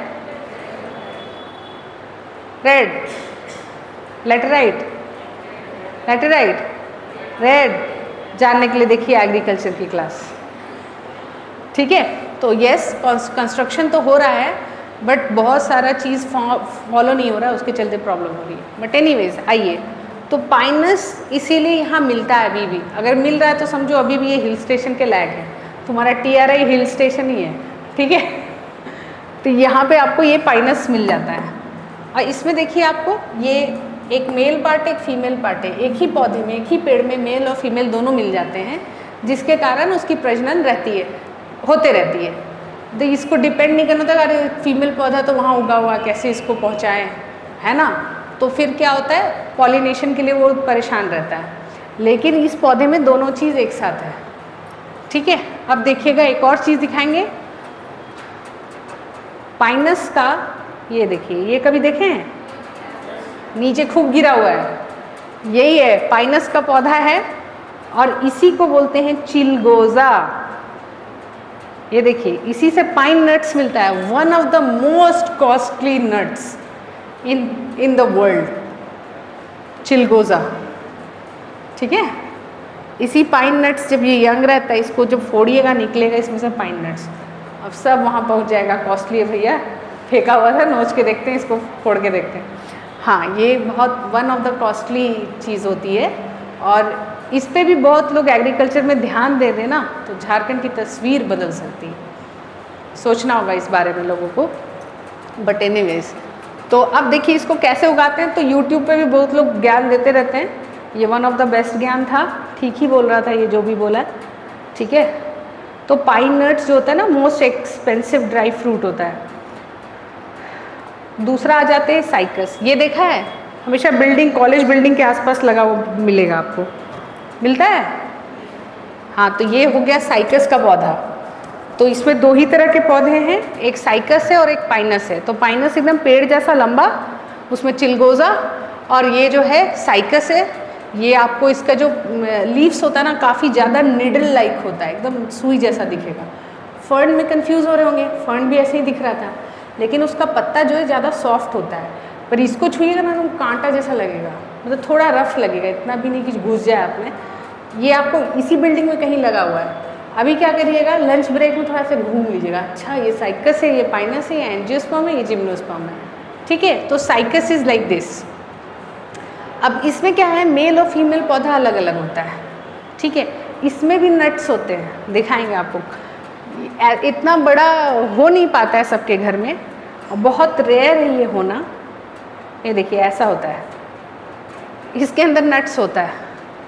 Red, laterite, laterite, red. जानने के लिए देखिए एग्रीकल्चर की क्लास, ठीक है। तो यस, कंस्ट्रक्शन तो हो रहा है बट बहुत सारा चीज़ फॉलो नहीं हो रहा है, उसके चलते प्रॉब्लम हो रही है। बट एनीवेज, आइए तो पाइनस इसीलिए यहाँ मिलता है अभी भी, अगर मिल रहा है तो समझो अभी भी ये हिल स्टेशन के लायक है, तुम्हारा TRI हिल स्टेशन ही है, ठीक है। तो यहाँ पे आपको ये पाइनस मिल जाता है। और इसमें देखिए आपको ये एक मेल पार्ट एक फीमेल पार्ट है, एक ही पौधे में एक ही पेड़ में मेल और फीमेल दोनों मिल जाते हैं, जिसके कारण उसकी प्रजनन रहती है, होते रहती है। तो इसको डिपेंड नहीं करना था अरे फीमेल पौधा तो वहाँ उगा हुआ कैसे इसको पहुँचाएँ, है ना। तो फिर क्या होता है, पॉलिनेशन के लिए वो परेशान रहता है। लेकिन इस पौधे में दोनों चीज़ एक साथ है, ठीक है। अब देखिएगा एक और चीज़ दिखाएंगे पाइनस का, ये देखिए, ये कभी देखे हैं, नीचे खूब गिरा हुआ है, यही है पाइनस का पौधा है और इसी को बोलते हैं चिलगोजा। ये देखिए इसी से पाइन नट्स मिलता है, one of the most costly nuts in the world, चिलगोजा, ठीक है। इसी पाइन नट्स, जब ये यंग रहता है इसको जब फोड़िएगा निकलेगा इसमें से पाइन नट्स, अब सब वहाँ पहुँच जाएगा। कॉस्टली है भैया, फेंका हुआ था, नोच के देखते हैं, इसको फोड़ के देखते हैं। हाँ, ये बहुत वन ऑफ द कॉस्टली चीज़ होती है और इस पे भी बहुत लोग एग्रीकल्चर में ध्यान दे देना तो झारखंड की तस्वीर बदल सकती है। सोचना होगा इस बारे में लोगों को। बट एनीवेज, तो अब देखिए इसको कैसे उगाते हैं। तो यूट्यूब पे भी बहुत लोग ज्ञान देते रहते हैं, ये वन ऑफ द बेस्ट ज्ञान था, ठीक ही बोल रहा था ये जो भी बोला, ठीक है। तो पाइन नट्स जो होता है ना, मोस्ट एक्सपेंसिव ड्राई फ्रूट होता है। दूसरा आ जाते हैं साइकस, ये देखा है हमेशा बिल्डिंग, कॉलेज बिल्डिंग के आसपास लगा हुआ मिलेगा आपको, मिलता है। हाँ, तो ये हो गया साइकस का पौधा। तो इसमें दो ही तरह के पौधे हैं, एक साइकस है और एक पाइनस है। तो पाइनस एकदम पेड़ जैसा लंबा, उसमें चिलगोजा, और ये जो है साइकस है, ये आपको इसका जो लीव्स होता है ना काफ़ी ज़्यादा निडल लाइक होता है, एकदम सुई जैसा दिखेगा। फर्न में कंफ्यूज हो रहे होंगे, फर्न भी ऐसे ही दिख रहा था, लेकिन उसका पत्ता जो है ज़्यादा सॉफ्ट होता है, पर इसको छुइएगा ना तो कांटा जैसा लगेगा, मतलब थोड़ा रफ लगेगा, इतना भी नहीं कि घुस जाए आप में। ये आपको इसी बिल्डिंग में कहीं लगा हुआ है। अभी क्या करिएगा, लंच ब्रेक में थोड़ा सा घूम लीजिएगा, अच्छा ये साइकस है, ये पाइनस है, ये एंजियोस्पर्म है, ये जिम्नोस्पर्म है, ठीक है। तो साइकस इज लाइक दिस। अब इसमें क्या है, मेल और फीमेल पौधा अलग अलग होता है, ठीक है। इसमें भी नट्स होते हैं, दिखाएंगे आपको। इतना बड़ा हो नहीं पाता है सबके घर में, और बहुत रेयर है ये होना। ये देखिए ऐसा होता है, इसके अंदर नट्स होता है,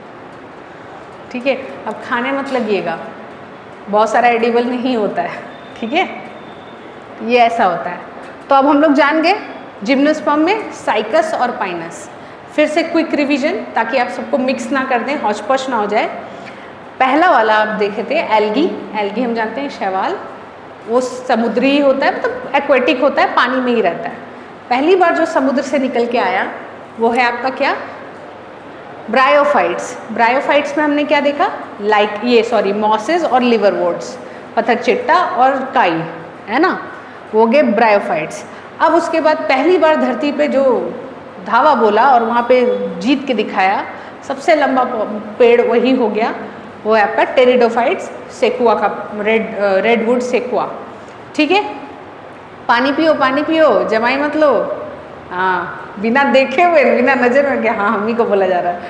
ठीक है। अब खाने मत लगिएगा, बहुत सारा एडिबल नहीं होता है, ठीक है। ये ऐसा होता है। तो अब हम लोग जान गए जिम्नोस्पर्म में साइकस और पाइनस। फिर से क्विक रिवीजन, ताकि आप सबको मिक्स ना कर दें, हौच पौच ना हो जाए। पहला वाला आप देखे थे एल्गी, एल्गी हम जानते हैं शैवाल, वो समुद्री होता है, मतलब एक्वेटिक होता है, पानी में ही रहता है। पहली बार जो समुद्र से निकल के आया वो है आपका क्या, ब्रायोफाइट्स। ब्रायोफाइट्स में हमने क्या देखा, मॉसेस और लिवरवोर्ट्स, पत्थरचिट्टा और काई, है ना, वो गए ब्रायोफाइट्स। अब उसके बाद पहली बार धरती पे जो धावा बोला और वहाँ पे जीत के दिखाया, सबसे लंबा पेड़ वही हो गया, वो है आपका टेरिडोफाइट्स, सेकुआ का, रेडवुड सेकुआ, ठीक है। पानी पियो, जमाई मत लो, हाँ, बिना देखे हुए, बिना नजर में क्या, हाँ हम ही को बोला जा रहा है,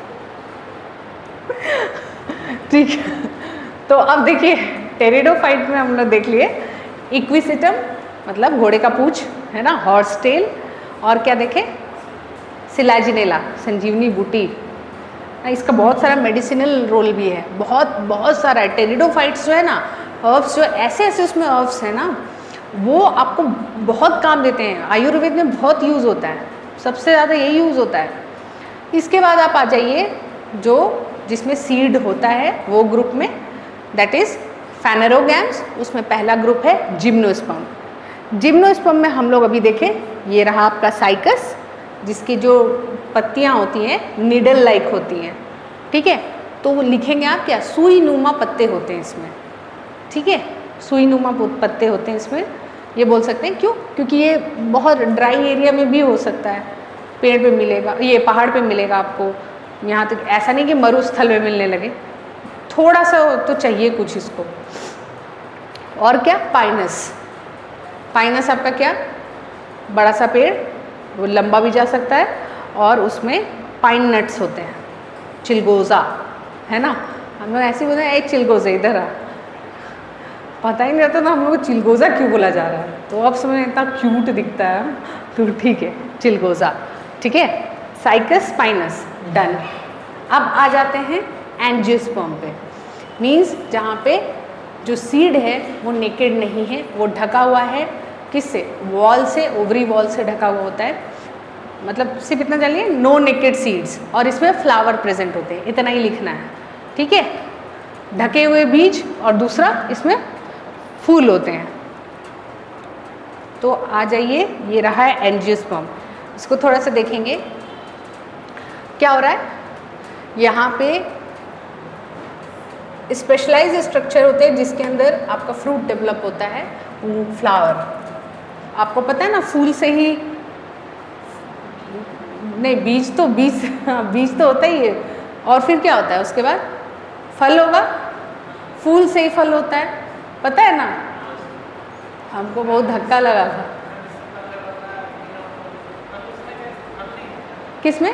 ठीक है। तो अब देखिए टेरिडोफाइट में हम लोग देख लिए इक्विसिटम, मतलब घोड़े का पूंछ, है ना, हॉर्स टेल, और क्या देखे, सिलाजिनेला, संजीवनी बूटी। इसका बहुत सारा मेडिसिनल रोल भी है, बहुत सारा है। टेरिडोफाइट्स जो है ना, हर्ब्स जो ऐसे उसमें हर्ब्स है ना, वो आपको बहुत काम देते हैं। आयुर्वेद में बहुत यूज़ होता है, सबसे ज़्यादा यही यूज़ होता है। इसके बाद आप आ जाइए जो जिसमें सीड होता है वो ग्रुप में, दैट इज़ फैनेरोगैम्स। उसमें पहला ग्रुप है जिम्नोस्पर्म। जिम्नोस्पर्म में हम लोग अभी देखें, ये रहा आपका साइकस, जिसकी जो पत्तियाँ होती हैं निडल लाइक होती हैं, ठीक है। तो वो लिखेंगे आप क्या, सुई नुमा पत्ते होते हैं इसमें, ठीक है, सुई नुमा पत्ते होते हैं इसमें। ये बोल सकते हैं क्यों, क्योंकि ये बहुत ड्राई एरिया में भी हो सकता है, पेड़ पे मिलेगा, ये पहाड़ पे मिलेगा आपको। यहाँ तक ऐसा नहीं कि मरुस्थल में मिलने लगे, थोड़ा सा तो चाहिए कुछ इसको। और क्या, पाइनस। पाइनस आपका क्या, बड़ा सा पेड़, वो लंबा भी जा सकता है और उसमें पाइन नट्स होते हैं, चिलगोज़ा, है ना। हम लोग ऐसे ही बोलते हैं एक चिलगोज़ा इधर आ, पता ही नहीं रहता था हम लोग को चिलगोज़ा क्यों बोला जा रहा है, तो अब समझ इतना क्यूट दिखता है, तो ठीक है चिलगोज़ा, ठीक है। Cycas spinus done. अब आ जाते हैं एंजियोस्पर्म पे, मीन्स जहाँ पे जो सीड है वो नेकेड नहीं है, वो ढका हुआ है किससे, वॉल से, ओवरी वॉल से ढका हुआ होता है। मतलब सिर्फ इतना जानिए, नो नेकेड सीड्स, और इसमें फ्लावर प्रेजेंट होते हैं, इतना ही लिखना है, ठीक है। ढके हुए बीज और दूसरा इसमें फूल होते हैं। तो आ जाइए, ये रहा है एंजियोस्पर्म। इसको थोड़ा सा देखेंगे क्या हो रहा है। यहाँ पे स्पेशलाइज्ड स्ट्रक्चर होते हैं जिसके अंदर आपका फ्रूट डेवलप होता है, फ्लावर। आपको पता है ना, फूल से ही नहीं, बीज तो होता ही है, और फिर क्या होता है उसके बाद, फल होगा, फूल से ही फल होता है, पता है ना। हमको बहुत धक्का लगा था, किसमें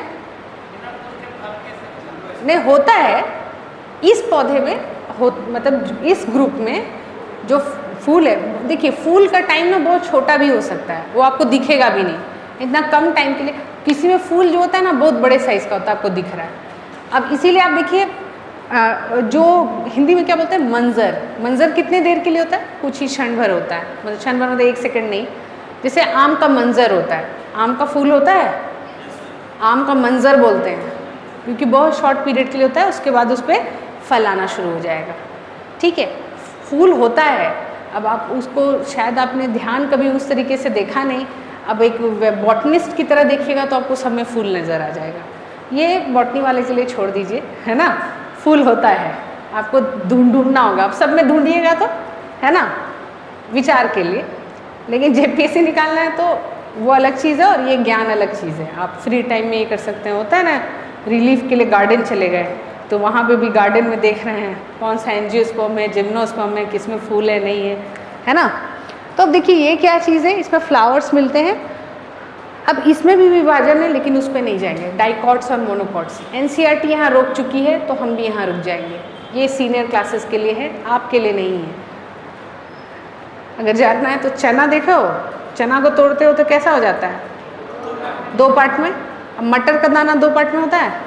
नहीं होता है, इस पौधे में मतलब इस ग्रुप में जो फूल है, देखिए फूल का टाइम ना बहुत छोटा भी हो सकता है, वो आपको दिखेगा भी नहीं, इतना कम टाइम के लिए। किसी में फूल जो होता है ना बहुत बड़े साइज़ का होता है, आपको दिख रहा है। अब इसीलिए आप देखिए, जो हिंदी में क्या बोलते हैं, मंजर, मंजर कितने देर के लिए होता है, कुछ ही क्षण भर होता है, मतलब क्षण भर मतलब 1 सेकंड नहीं। जैसे आम का मंजर होता है, आम का फूल होता है, आम का मंजर बोलते हैं, क्योंकि बहुत शॉर्ट पीरियड के लिए होता है, उसके बाद उस पर फल आना शुरू हो जाएगा, ठीक है। फूल होता है, अब आप उसको शायद आपने ध्यान कभी उस तरीके से देखा नहीं, अब एक बॉटनिस्ट की तरह देखिएगा तो आपको सब में फूल नज़र आ जाएगा। ये बॉटनी वाले के लिए छोड़ दीजिए, है ना। फूल होता है, आपको ढूंढना होगा, आप सब में ढूंढिएगा तो, है ना, विचार के लिए। लेकिन जेपीएससी निकालना है तो वो अलग चीज़ है, और ये ज्ञान अलग चीज़ है। आप फ्री टाइम में ये कर सकते हैं, होता है ना, रिलीफ के लिए गार्डन चले गए तो वहाँ पे भी गार्डन में देख रहे हैं कौन सा एंजियोस्पर्म है, जिम्नोस्पर्म है, किसमें फूल है नहीं है ना। तो अब देखिए ये क्या चीज़ है, इसमें फ्लावर्स मिलते हैं। अब इसमें भी विभाजन है, लेकिन उस पर नहीं जाएंगे, डाइकॉट्स और मोनोकॉट्स। एनसीईआरटी यहाँ रोक चुकी है तो हम भी यहाँ रुक जाएंगे, ये सीनियर क्लासेस के लिए है, आपके लिए नहीं है। अगर जानना है तो चना देखो, चना को तोड़ते हो तो कैसा हो जाता है, 2 पार्ट में। अब मटर का दाना 2 पार्ट में होता है,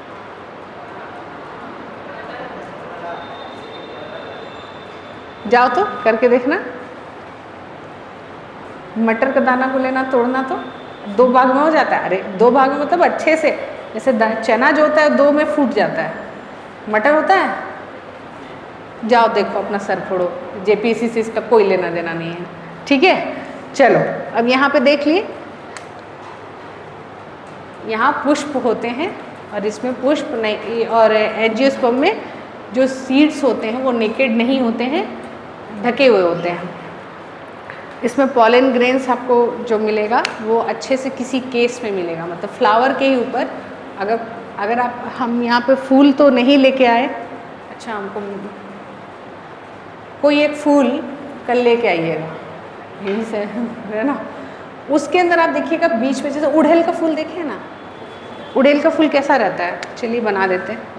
जाओ तो करके देखना। मटर का दाना को लेना, तोड़ना तो 2 भाग में हो जाता है। अरे 2 भाग में मतलब अच्छे से, जैसे चना जो होता है 2 में फूट जाता है, मटर होता है, जाओ देखो अपना सर फोड़ो, जेपीएससी से इसका कोई लेना देना नहीं है, ठीक है। चलो अब यहाँ पे देख लिए, यहाँ पुष्प होते हैं और इसमें पुष्प नहीं, और एंजियोस्पर्म में जो सीड्स होते हैं वो नेकेड नहीं होते हैं, ढके हुए होते हैं। इसमें पॉलन ग्रेन्स आपको जो मिलेगा वो अच्छे से किसी केस में मिलेगा, मतलब फ्लावर के ही ऊपर। अगर हम यहाँ पे फूल तो नहीं लेके आए, अच्छा हमको कोई एक फूल कल लेके आइएगा, यही से है ना। उसके अंदर आप देखिएगा बीच में, जैसे उड़ेल का फूल देखिए ना, उड़ेल का फूल कैसा रहता है, चलिए बना देते हैं।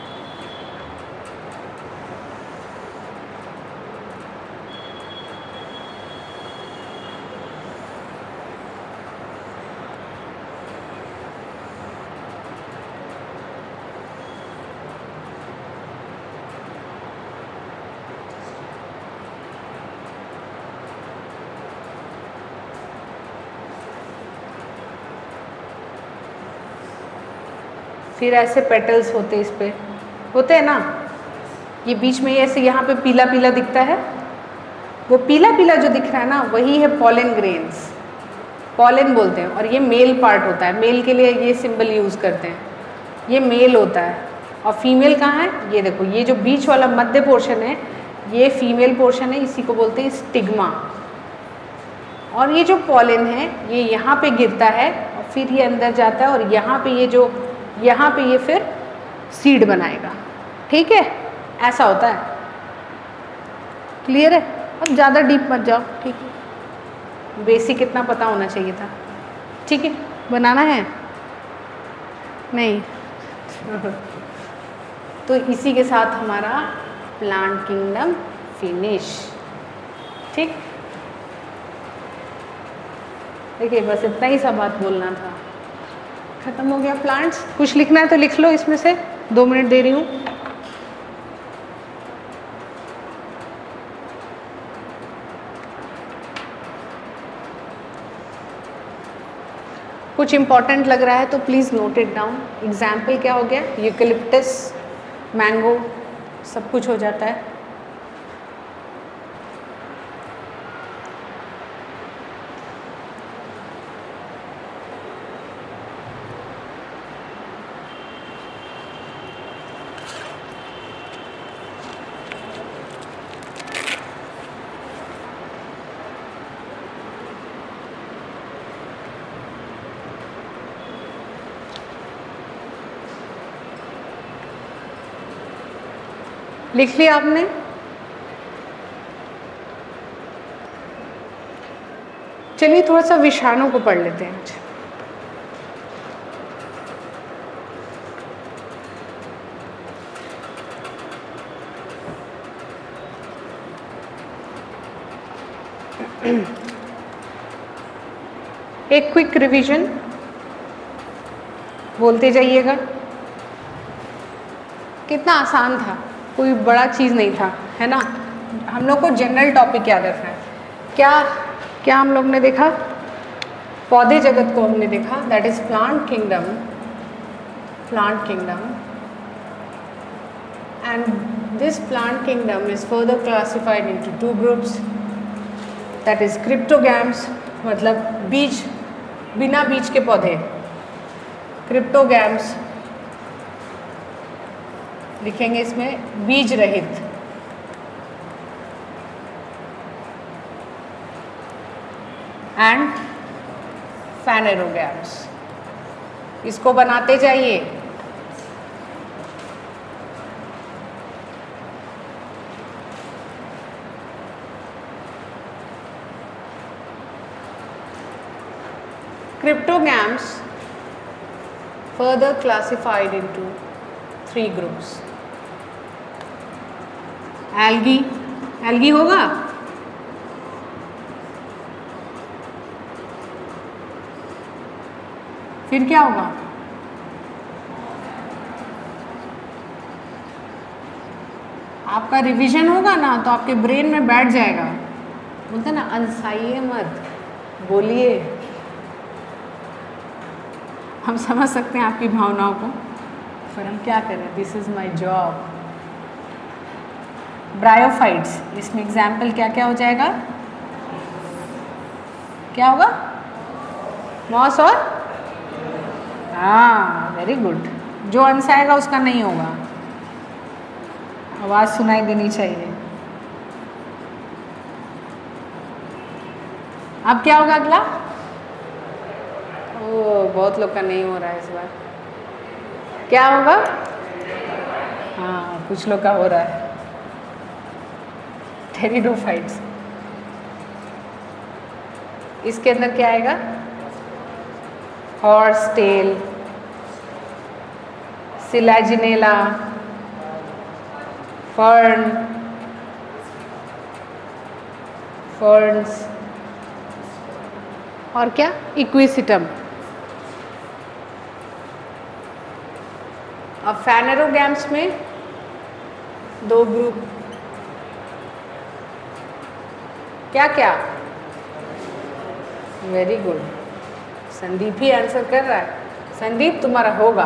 फिर ऐसे पेटल्स होते इस पे होते हैं ना, ये बीच में ऐसे यहाँ पे पीला पीला दिखता है, वो पीला पीला जो दिख रहा है ना वही है पॉलन ग्रेन्स, पॉलन बोलते हैं। और ये मेल पार्ट होता है, मेल के लिए ये सिंबल यूज़ करते हैं, ये मेल होता है। और फीमेल कहाँ है, ये देखो, ये जो बीच वाला मध्य पोर्शन है ये फीमेल पोर्शन है, इसी को बोलते हैं स्टिग्मा। और ये जो पॉलन है ये यहाँ पे गिरता है और फिर ये अंदर जाता है, और यहाँ पे ये फिर सीड बनाएगा, ठीक है, ऐसा होता है। क्लियर है? अब ज़्यादा डीप मत जाओ, ठीक है, बेसिक इतना पता होना चाहिए था, ठीक है। बनाना है नहीं तो इसी के साथ हमारा प्लांट किंगडम फिनिश। ठीक, देखिए बस इतना ही सा बात बोलना था, खत्म हो गया प्लांट्स। कुछ लिखना है तो लिख लो इसमें से, 2 मिनट दे रही हूँ। कुछ इंपॉर्टेंट लग रहा है तो please note it down. Example क्या हो गया, यूकेलिप्टस, मैंगो, सब कुछ हो जाता है। लिख लिया आपने? चलिए थोड़ा सा विषाणु को पढ़ लेते हैं। एक क्विक रिवीजन बोलते जाइएगा। कितना आसान था, कोई बड़ा चीज़ नहीं था, है ना। हम लोग को जनरल टॉपिक याद रखना है। क्या क्या हम लोग ने देखा, पौधे जगत को हमने देखा, that is plant kingdom, plant kingdom. And this plant kingdom is further classified into 2 groups, that is cryptogams, मतलब बीज, बिना बीज के पौधे, क्रिप्टोगैम्स लिखेंगे इसमें, बीज रहित, एंड फैनेरोगैम्स। इसको बनाते जाइए। Cryptogams further classified into 3 groups. Algae, algae होगा, फिर क्या होगा, आपका रिवीजन होगा ना तो आपके ब्रेन में बैठ जाएगा। बोलते ना अनसाइए मत, बोलिए, हम समझ सकते हैं आपकी भावनाओं को, पर हम क्या करें, this is my job. Bryophytes, इसमें एग्जाम्पल क्या क्या हो जाएगा, क्या होगा, मॉस और, हाँ वेरी गुड, जो अनसाएगा उसका नहीं होगा, आवाज़ सुनाई देनी चाहिए। अब क्या होगा अगला, बहुत लोग का नहीं हो रहा है इस बार, क्या होगा, हाँ कुछ लोग का हो रहा है, टेरिडोफाइट्स। इसके अंदर क्या आएगा, हॉर्स टेल, सिलाजिनेला, फर्न्स और क्या, इक्विसिटम। अब फैनेरोगैम्स में 2 ग्रुप, क्या क्या, वेरी गुड, संदीप ही आंसर कर रहा है, संदीप तुम्हारा होगा।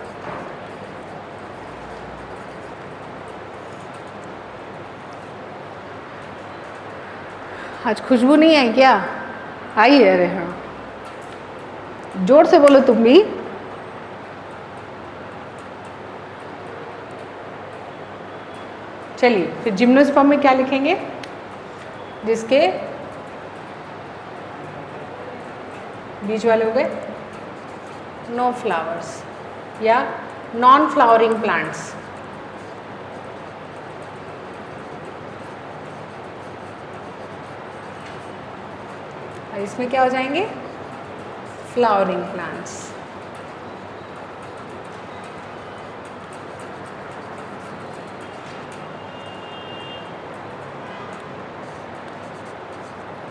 आज खुशबू नहीं आई क्या, आई है, अरे हाँ जोर से बोलो तुम भी। चलिए फिर जिम्नोस्पर्म में क्या लिखेंगे, जिसके बीज वाले हो गए, नो फ्लावर्स या नॉन फ्लावरिंग प्लांट्स। और इसमें क्या हो जाएंगे, फ्लावरिंग प्लांट्स।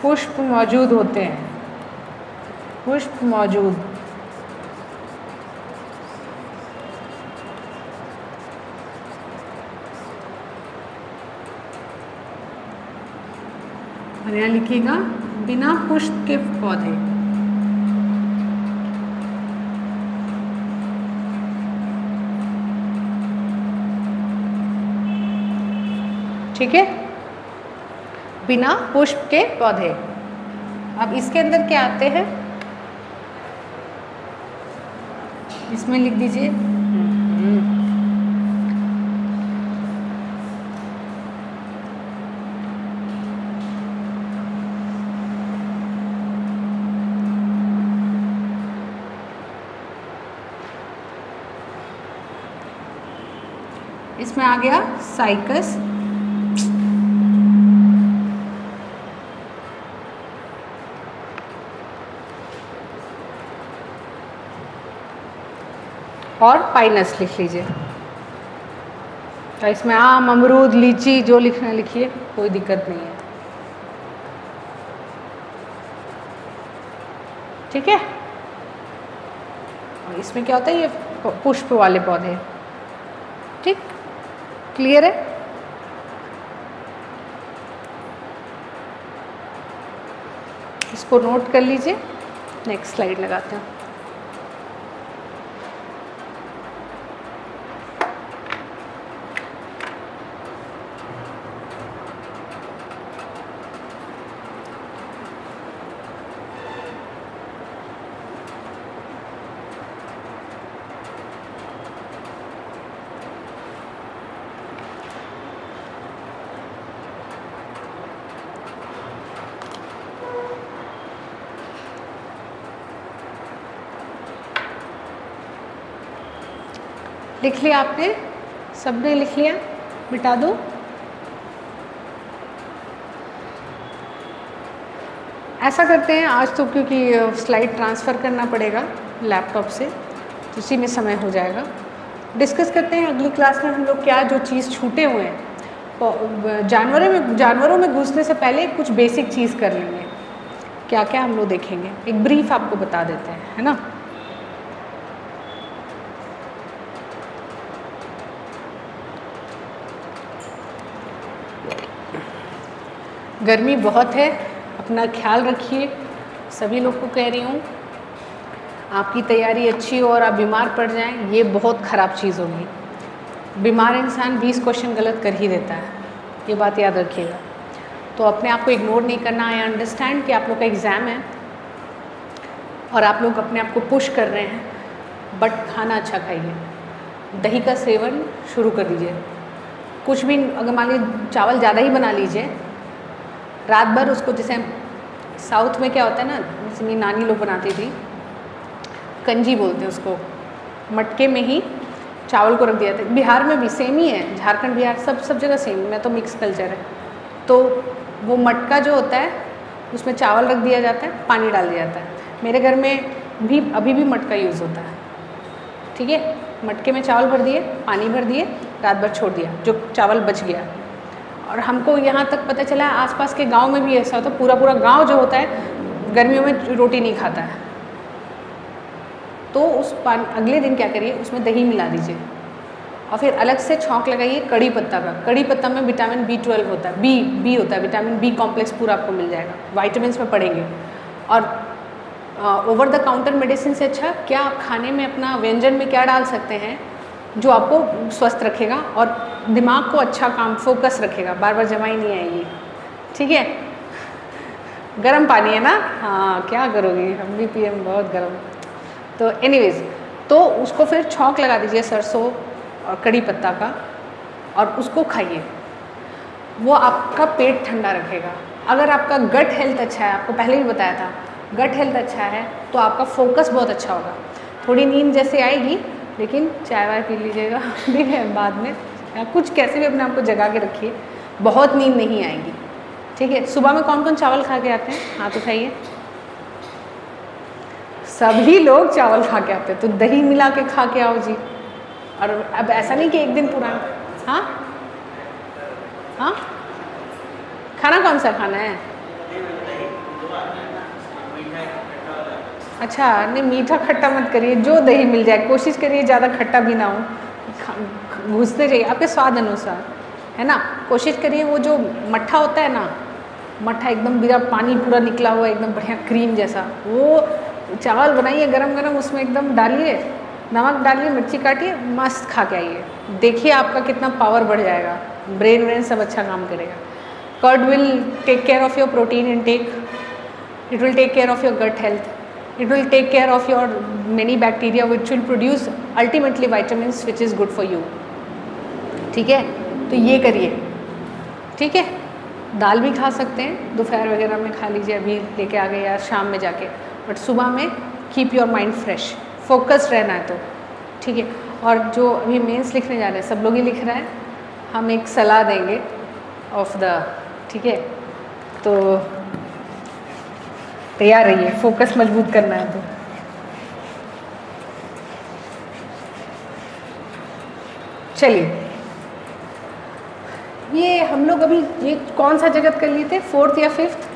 पुष्प मौजूद होते हैं, पुष्प मौजूद। और यहाँ लिखिएगा बिना पुष्प के पौधे। ठीक है, बिना पुष्प के पौधे। अब इसके अंदर क्या आते हैं, इसमें लिख दीजिए इसमें आ गया साइकस, और पाइनस लिख लीजिए। तो इसमें आम, अमरूद, लीची जो लिखना लिखिए, कोई दिक्कत नहीं है। ठीक है, और इसमें क्या होता है, ये पुष्प वाले पौधे। ठीक, क्लियर है? इसको नोट कर लीजिए। नेक्स्ट स्लाइड लगाते हैं। लिख लिया आपने? सबने लिख लिया? मिटा दो। ऐसा करते हैं आज तो, क्योंकि स्लाइड ट्रांसफ़र करना पड़ेगा लैपटॉप से, तो उसी में समय हो जाएगा। डिस्कस करते हैं अगली क्लास में हम लोग क्या जो चीज़ छूटे हुए हैं। जानवरों में घुसने से पहले कुछ बेसिक चीज़ कर लेंगे। क्या क्या हम लोग देखेंगे, एक ब्रीफ आपको बता देते हैं, है ना। गर्मी बहुत है, अपना ख्याल रखिए। सभी लोग को कह रही हूँ, आपकी तैयारी अच्छी हो और आप बीमार पड़ जाएं, ये बहुत ख़राब चीज़ होगी। बीमार इंसान 20 क्वेश्चन गलत कर ही देता है, ये बात याद रखिएगा। तो अपने आप को इग्नोर नहीं करना। आई अंडरस्टैंड कि आप लोग का एग्ज़ाम है और आप लोग अपने आप को पुश कर रहे हैं, बट खाना अच्छा खाइए। दही का सेवन शुरू कर दीजिए। कुछ भी, अगर मान लीजिए चावल ज़्यादा ही बना लीजिए, रात भर उसको, जैसे साउथ में क्या होता है ना, जैसे मेरी नानी लोग बनाती थी, कंजी बोलते हैं उसको, मटके में ही चावल को रख दिया था। बिहार में भी सेम ही है, झारखंड, बिहार, सब जगह सेम है, तो मिक्स कल्चर है। तो वो मटका जो होता है उसमें चावल रख दिया जाता है, पानी डाल दिया जाता है। मेरे घर में भी अभी भी मटका यूज़ होता है। ठीक है, मटके में चावल भर दिए, पानी भर दिए, रात भर छोड़ दिया, जो चावल बच गया। और हमको यहाँ तक पता चला आसपास के गांव में भी ऐसा होता है। पूरा गांव जो होता है गर्मियों में रोटी नहीं खाता है, तो उस अगले दिन क्या करिए, उसमें दही मिला दीजिए और फिर अलग से छौंक लगाइए कड़ी पत्ता का। कड़ी पत्ता में विटामिन B12 होता है, बी होता है, विटामिन B कॉम्प्लेक्स पूरा आपको मिल जाएगा, वाइटामिन में पड़ेंगे। और ओवर द काउंटर मेडिसिन से अच्छा क्या आप खाने में अपना व्यंजन में क्या डाल सकते हैं जो आपको स्वस्थ रखेगा और दिमाग को अच्छा काम, फोकस रखेगा, बार बार जमाई नहीं आएगी। ठीक है, गर्म पानी है ना, हाँ क्या करोगी, हम भी पिए बहुत गर्म। तो एनीवेज, तो उसको फिर छौंक लगा दीजिए सरसों और कड़ी पत्ता का, और उसको खाइए। वो आपका पेट ठंडा रखेगा। अगर आपका गट हेल्थ अच्छा है, आपको पहले भी बताया था, गट हेल्थ अच्छा है तो आपका फोकस बहुत अच्छा होगा। थोड़ी नींद जैसे आएगी, लेकिन चाय वाय पी लीजिएगा ठीक है बाद में, या कुछ कैसे भी अपने आप को जगा के रखिए, बहुत नींद नहीं आएगी। ठीक है, सुबह में कौन कौन चावल खा के आते हैं, हाथ उठाइए। सभी लोग चावल खा के आते हैं, तो दही मिला के खा के आओ जी। और अब ऐसा नहीं कि एक दिन पूरा, हाँ हाँ, खाना कौन सा खाना है? अच्छा, नहीं मीठा खट्टा मत करिए, जो दही मिल जाए कोशिश करिए ज़्यादा खट्टा भी ना हो, घुसते जाइए आपके स्वाद अनुसार, है ना। कोशिश करिए वो जो मट्ठा होता है ना, मट्ठा एकदम बिना पानी पूरा निकला हुआ एकदम बढ़िया क्रीम जैसा, वो चावल बनाइए गरम गरम, उसमें एकदम डालिए, नमक डालिए, मिर्ची काटिए, मस्त खा के आइए, देखिए आपका कितना पावर बढ़ जाएगा, ब्रेन व्रेन सब अच्छा काम करेगा। Curd will take care of your protein intake, it will take care of your gut health, it will take care of your many bacteria which will produce ultimately vitamins which is good for you। ठीक है, तो ये करिए, ठीक है। दाल भी खा सकते हैं, दोपहर वगैरह में खा लीजिए, अभी लेके आ गए या शाम में जाके, बट सुबह में keep your mind fresh, focused रहना है तो, ठीक है। और जो अभी मेंस लिखने जा रहे हैं, सब लोग ही लिख रहे हैं, हम एक सलाह देंगे ऑफ द, ठीक है, तो तैयार रहिए, फोकस मजबूत करना है तो। चलिए, ये हम लोग अभी ये कौन सा जगत कर लिए थे, 4th या 5th?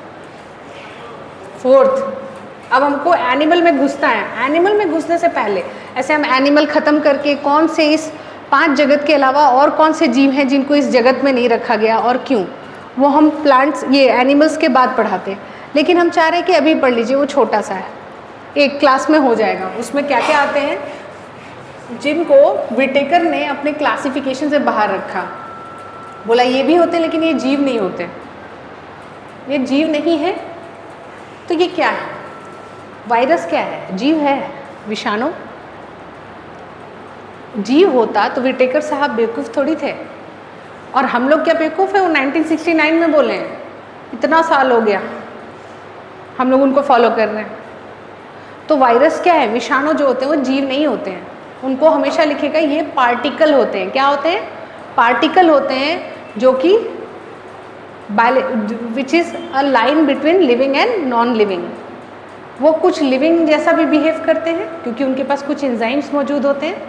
4th। अब हमको एनिमल में घुसना है। एनिमल में घुसने से पहले ऐसे हम एनिमल ख़त्म करके कौन से इस 5 जगत के अलावा और कौन से जीव हैं जिनको इस जगत में नहीं रखा गया और क्यों, वो हम प्लांट्स ये एनिमल्स के बाद पढ़ाते हैं, लेकिन हम चाह रहे हैं कि अभी पढ़ लीजिए, वो छोटा सा है, एक क्लास में हो जाएगा। उसमें क्या क्या आते हैं जिनको विटेकर ने अपने क्लासिफिकेशन से बाहर रखा, बोला ये भी होते हैं लेकिन ये जीव नहीं होते, ये जीव नहीं है, तो ये क्या है? वायरस क्या है? जीव है? विषाणु जीव होता तो विटेकर साहब बेवकूफ़ थोड़ी थे, और हम लोग क्या बेवकूफ़ है, वो 1969 में बोले हैं, इतना साल हो गया हम लोग उनको फॉलो कर रहे हैं। तो वायरस क्या है? विषाणु जो होते हैं वो जीव नहीं होते हैं, उनको हमेशा लिखेगा ये पार्टिकल होते हैं। क्या होते हैं? पार्टिकल होते हैं, जो कि which is a line between living and non living. वो कुछ लिविंग जैसा भी बिहेव करते हैं क्योंकि उनके पास कुछ एंजाइम्स मौजूद होते हैं,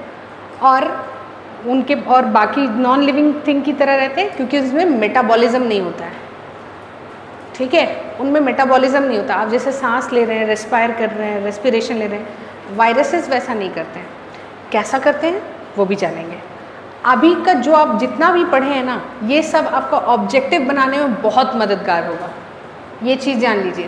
और बाकी नॉन लिविंग थिंग की तरह रहते हैं क्योंकि उसमें मेटाबॉलिज्म नहीं होता है, ठीक है, उनमें मेटाबॉलिज्म नहीं होता। आप जैसे सांस ले रहे हैं, रेस्पायर कर रहे हैं, रेस्पिरेशन ले रहे हैं, वायरसेस वैसा नहीं करते हैं। कैसा करते हैं वो भी जानेंगे। अभी का जो आप जितना भी पढ़े हैं ना, ये सब आपका ऑब्जेक्टिव बनाने में बहुत मददगार होगा, ये चीज़ जान लीजिए।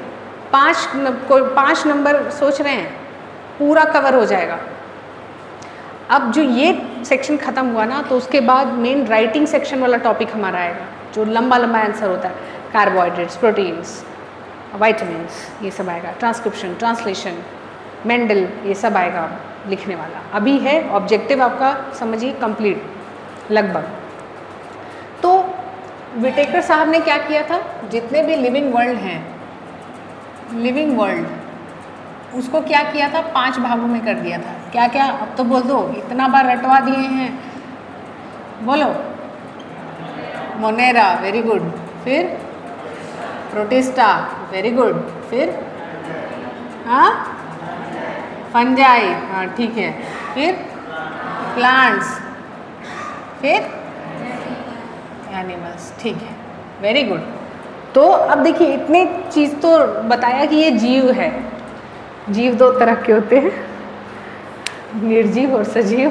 5 नंबर सोच रहे हैं, पूरा कवर हो जाएगा। अब जो ये सेक्शन ख़त्म हुआ ना, तो उसके बाद मेन राइटिंग सेक्शन वाला टॉपिक हमारा आएगा, जो लंबा लंबा आंसर होता है, कार्बोहाइड्रेट्स, प्रोटीन्स, वाइटामिन्स, ये सब आएगा, ट्रांसक्रिप्शन, ट्रांसलेशन, मेंडल, ये सब आएगा लिखने वाला। अभी है ऑब्जेक्टिव आपका समझिए कंप्लीट लगभग। तो विटेकर साहब ने क्या किया था, जितने भी लिविंग वर्ल्ड हैं, लिविंग वर्ल्ड, उसको क्या किया था, 5 भागों में कर दिया था। क्या क्या? अब तो बोल दो, इतना बार रटवा दिए हैं, बोलो। Monera, very good. फिर प्रोटिस्टा, वेरी गुड। फिर हाँ, फंजाई, हाँ ठीक है। फिर प्लांट्स, फिर एनिमल्स, ठीक है, वेरी गुड। तो अब देखिए, इतने चीज़ तो बताया कि ये जीव है। जीव 2 तरह के होते हैं, निर्जीव और सजीव।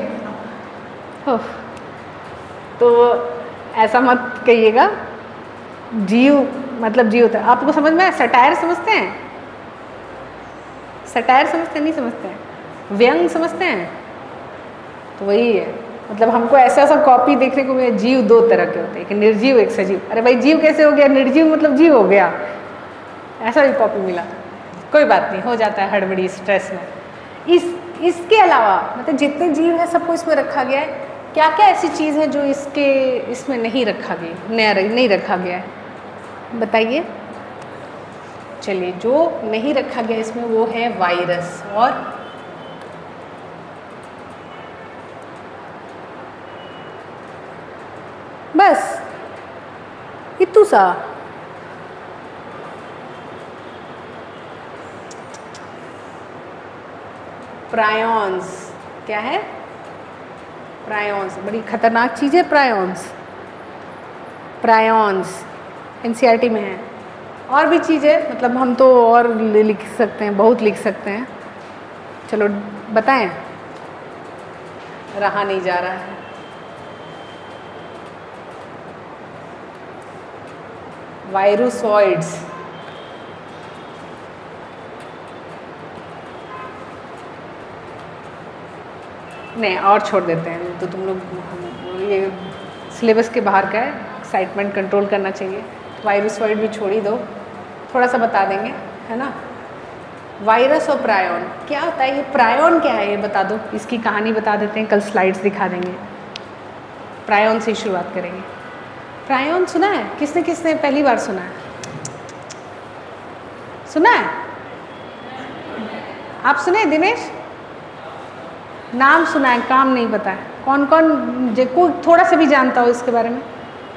तो ऐसा मत कहिएगा, जीव मतलब जीव होता है। आपको समझ में आया? सटायर समझते हैं? सटायर समझते हैं? नहीं समझते हैं? व्यंग समझते हैं? तो वही है, मतलब हमको ऐसा ऐसा कॉपी देखने को मिले। जीव 2 तरह के होते हैं, एक निर्जीव एक सजीव। अरे भाई, जीव कैसे हो गया? निर्जीव मतलब जीव हो गया, ऐसा भी कॉपी मिला। कोई बात नहीं, हो जाता है हड़बड़ी स्ट्रेस में। इसके अलावा मतलब जितने जीव हैं सबको इसमें रखा गया है। क्या क्या ऐसी चीज़ है जो इसमें नहीं रखा गया, नहीं रखा गया है, बताइए। चलिए, जो नहीं रखा गया इसमें वो है वायरस और बस इतू सा। प्रायॉन्स, क्या है? प्रायॉन्स बड़ी खतरनाक चीज़ है। प्रायॉन्स एनसीईआरटी में है। और भी चीज़ें, मतलब हम तो और लिख सकते हैं, बहुत लिख सकते हैं। चलो बताएं, रहा नहीं जा रहा है। वायरोसॉइड्स, नहीं और छोड़ देते हैं, तो तुम लोग ये सिलेबस के बाहर का है, एक्साइटमेंट कंट्रोल करना चाहिए। वायरोसॉइड भी छोड़ ही दो, थोड़ा सा बता देंगे, है ना। वायरस और प्रायोन क्या होता है, ये प्रायोन क्या है ये बता दो, इसकी कहानी बता देते हैं, कल स्लाइड्स दिखा देंगे। प्रायोन से ही शुरुआत करेंगे। प्रायोन सुना है किसने किसने पहली बार सुना है? सुना है? आप सुने दिनेश? नाम सुना है, काम नहीं पता है। कौन कौन कोई थोड़ा सा भी जानता हो इसके बारे में?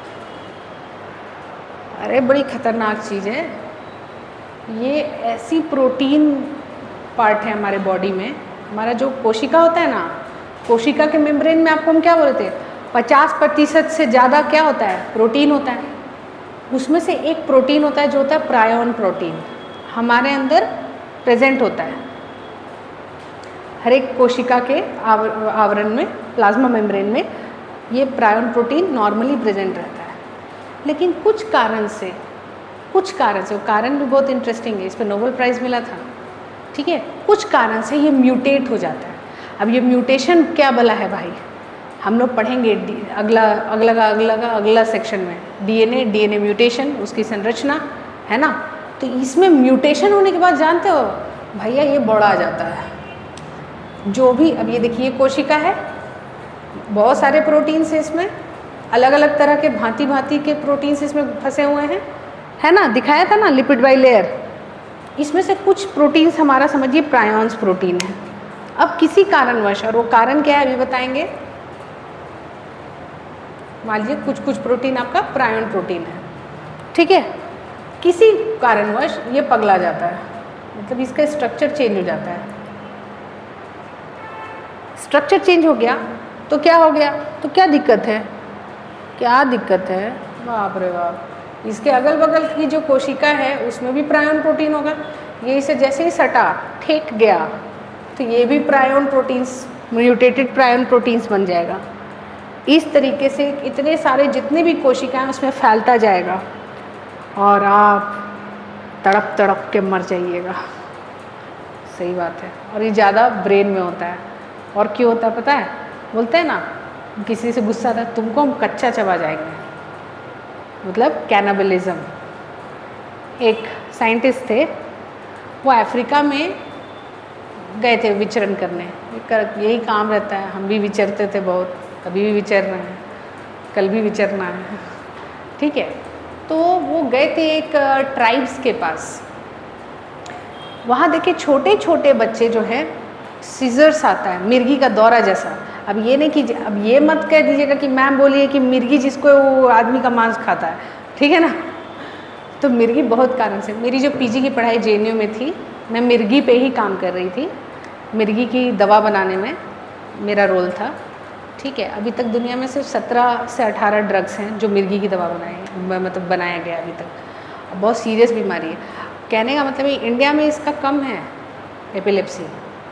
अरे बड़ी खतरनाक चीज़ है ये। ऐसी प्रोटीन पार्ट है हमारे बॉडी में, हमारा जो कोशिका होता है ना, कोशिका के मेम्ब्रेन में आपको हम क्या बोल रहे थे, 50% से ज़्यादा क्या होता है, प्रोटीन होता है। उसमें से एक प्रोटीन होता है जो होता है प्रायोन प्रोटीन, हमारे अंदर प्रेजेंट होता है। हर एक कोशिका के आवरण में, प्लाज्मा मेम्ब्रेन में ये प्रायोन प्रोटीन नॉर्मली प्रेजेंट रहता है। लेकिन कुछ कारण से वो कारण भी बहुत इंटरेस्टिंग है, इस पर नोबेल प्राइज़ मिला था, ठीक है। कुछ कारण से ये म्यूटेट हो जाता है। अब ये म्यूटेशन क्या भला है भाई, हम लोग पढ़ेंगे अगला सेक्शन में, डीएनए म्यूटेशन, उसकी संरचना, है ना। तो इसमें म्यूटेशन होने के बाद जानते हो भैया ये बढ़ा जाता है जो भी। अब ये देखिए कोशिका है, बहुत सारे प्रोटीन्स हैं इसमें, अलग अलग तरह के भांति भांति के प्रोटीन्स इसमें फंसे हुए हैं, है ना, दिखाया था ना लिपिड बाइलेयर। इसमें से कुछ प्रोटीन्स हमारा समझिए प्रायोन्स प्रोटीन है। अब किसी कारणवश, और वो कारण क्या है अभी बताएंगे, मान लीजिए कुछ प्रोटीन आपका प्रायोन प्रोटीन है, ठीक है, किसी कारणवश ये पगला जाता है, मतलब इसका स्ट्रक्चर चेंज हो जाता है। स्ट्रक्चर चेंज हो गया तो क्या हो गया, तो क्या दिक्कत है, क्या दिक्कत है, बाप रे बाप। इसके अगल बगल की जो कोशिका है उसमें भी प्रायोन प्रोटीन होगा, ये इसे जैसे ही सटा ठेक गया तो ये भी prion proteins, mutated prion proteins बन जाएगा। इस तरीके से इतने सारे जितने भी कोशिकाएं उसमें फैलता जाएगा और आप तड़प तड़प के मर जाइएगा। सही बात है। और ये ज़्यादा ब्रेन में होता है। और क्यों होता है पता है, बोलते हैं ना किसी से गुस्सा था तुमको हम कच्चा चबा जाएंगे, मतलब कैनाबलिज्म। एक साइंटिस्ट थे, वो अफ्रीका में गए थे विचरण करने, यही काम रहता है, हम भी विचरते थे बहुत, अभी भी विचर रहे हैं, कल भी विचरना है, ठीक है। तो वो गए थे एक ट्राइब्स के पास, वहाँ देखे छोटे छोटे बच्चे जो है, सीजर्स आता है मिर्गी का दौरा जैसा। अब ये नहीं कि, अब ये मत कह दीजिएगा कि मैम बोलिए कि मिर्गी जिसको वो आदमी का मांस खाता है, ठीक है ना। तो मिर्गी बहुत कारण से, मेरी जो पीजी की पढ़ाई जेएनयू में थी, मैं मिर्गी पे ही काम कर रही थी, मिर्गी की दवा बनाने में मेरा रोल था, ठीक है। अभी तक दुनिया में सिर्फ 17 से 18 ड्रग्स हैं जो मिर्गी की दवा मतलब बनाया गया अभी तक। बहुत सीरियस बीमारी है, कहने का मतलब इंडिया में इसका कम है एपिलेप्सी।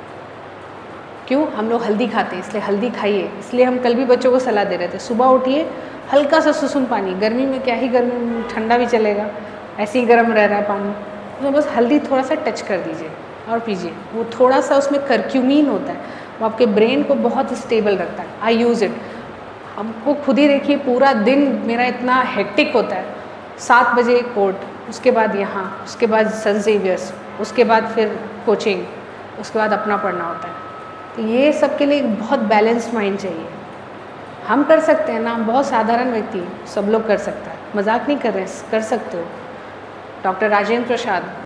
क्यों, हम लोग हल्दी खाते हैं, इसलिए हल्दी खाइए। इसलिए हम कल भी बच्चों को सलाह दे रहे थे, सुबह उठिए हल्का सा सुसुम पानी, गर्मी में क्या ही, गर्मी में ठंडा भी चलेगा, ऐसे ही गर्म रह रहा है पानी, उसमें बस हल्दी थोड़ा सा टच कर दीजिए और पीजिए। वो थोड़ा सा उसमें करक्यूमिन होता है, वो आपके ब्रेन को बहुत स्टेबल रखता है। I use it. हमको खुद ही देखिए, पूरा दिन मेरा इतना हेक्टिक होता है, 7 बजे कोर्ट, उसके बाद यहाँ, उसके बाद सेंट ज़ेवियर्स, उसके बाद फिर कोचिंग, उसके बाद अपना पढ़ना होता है। तो ये सब के लिए बहुत बैलेंस्ड माइंड चाहिए। हम कर सकते हैं ना, हम बहुत साधारण व्यक्ति हैं, सब लोग कर सकता है, मजाक नहीं कर रहे, कर सकते हो। डॉक्टर राजेंद्र प्रसाद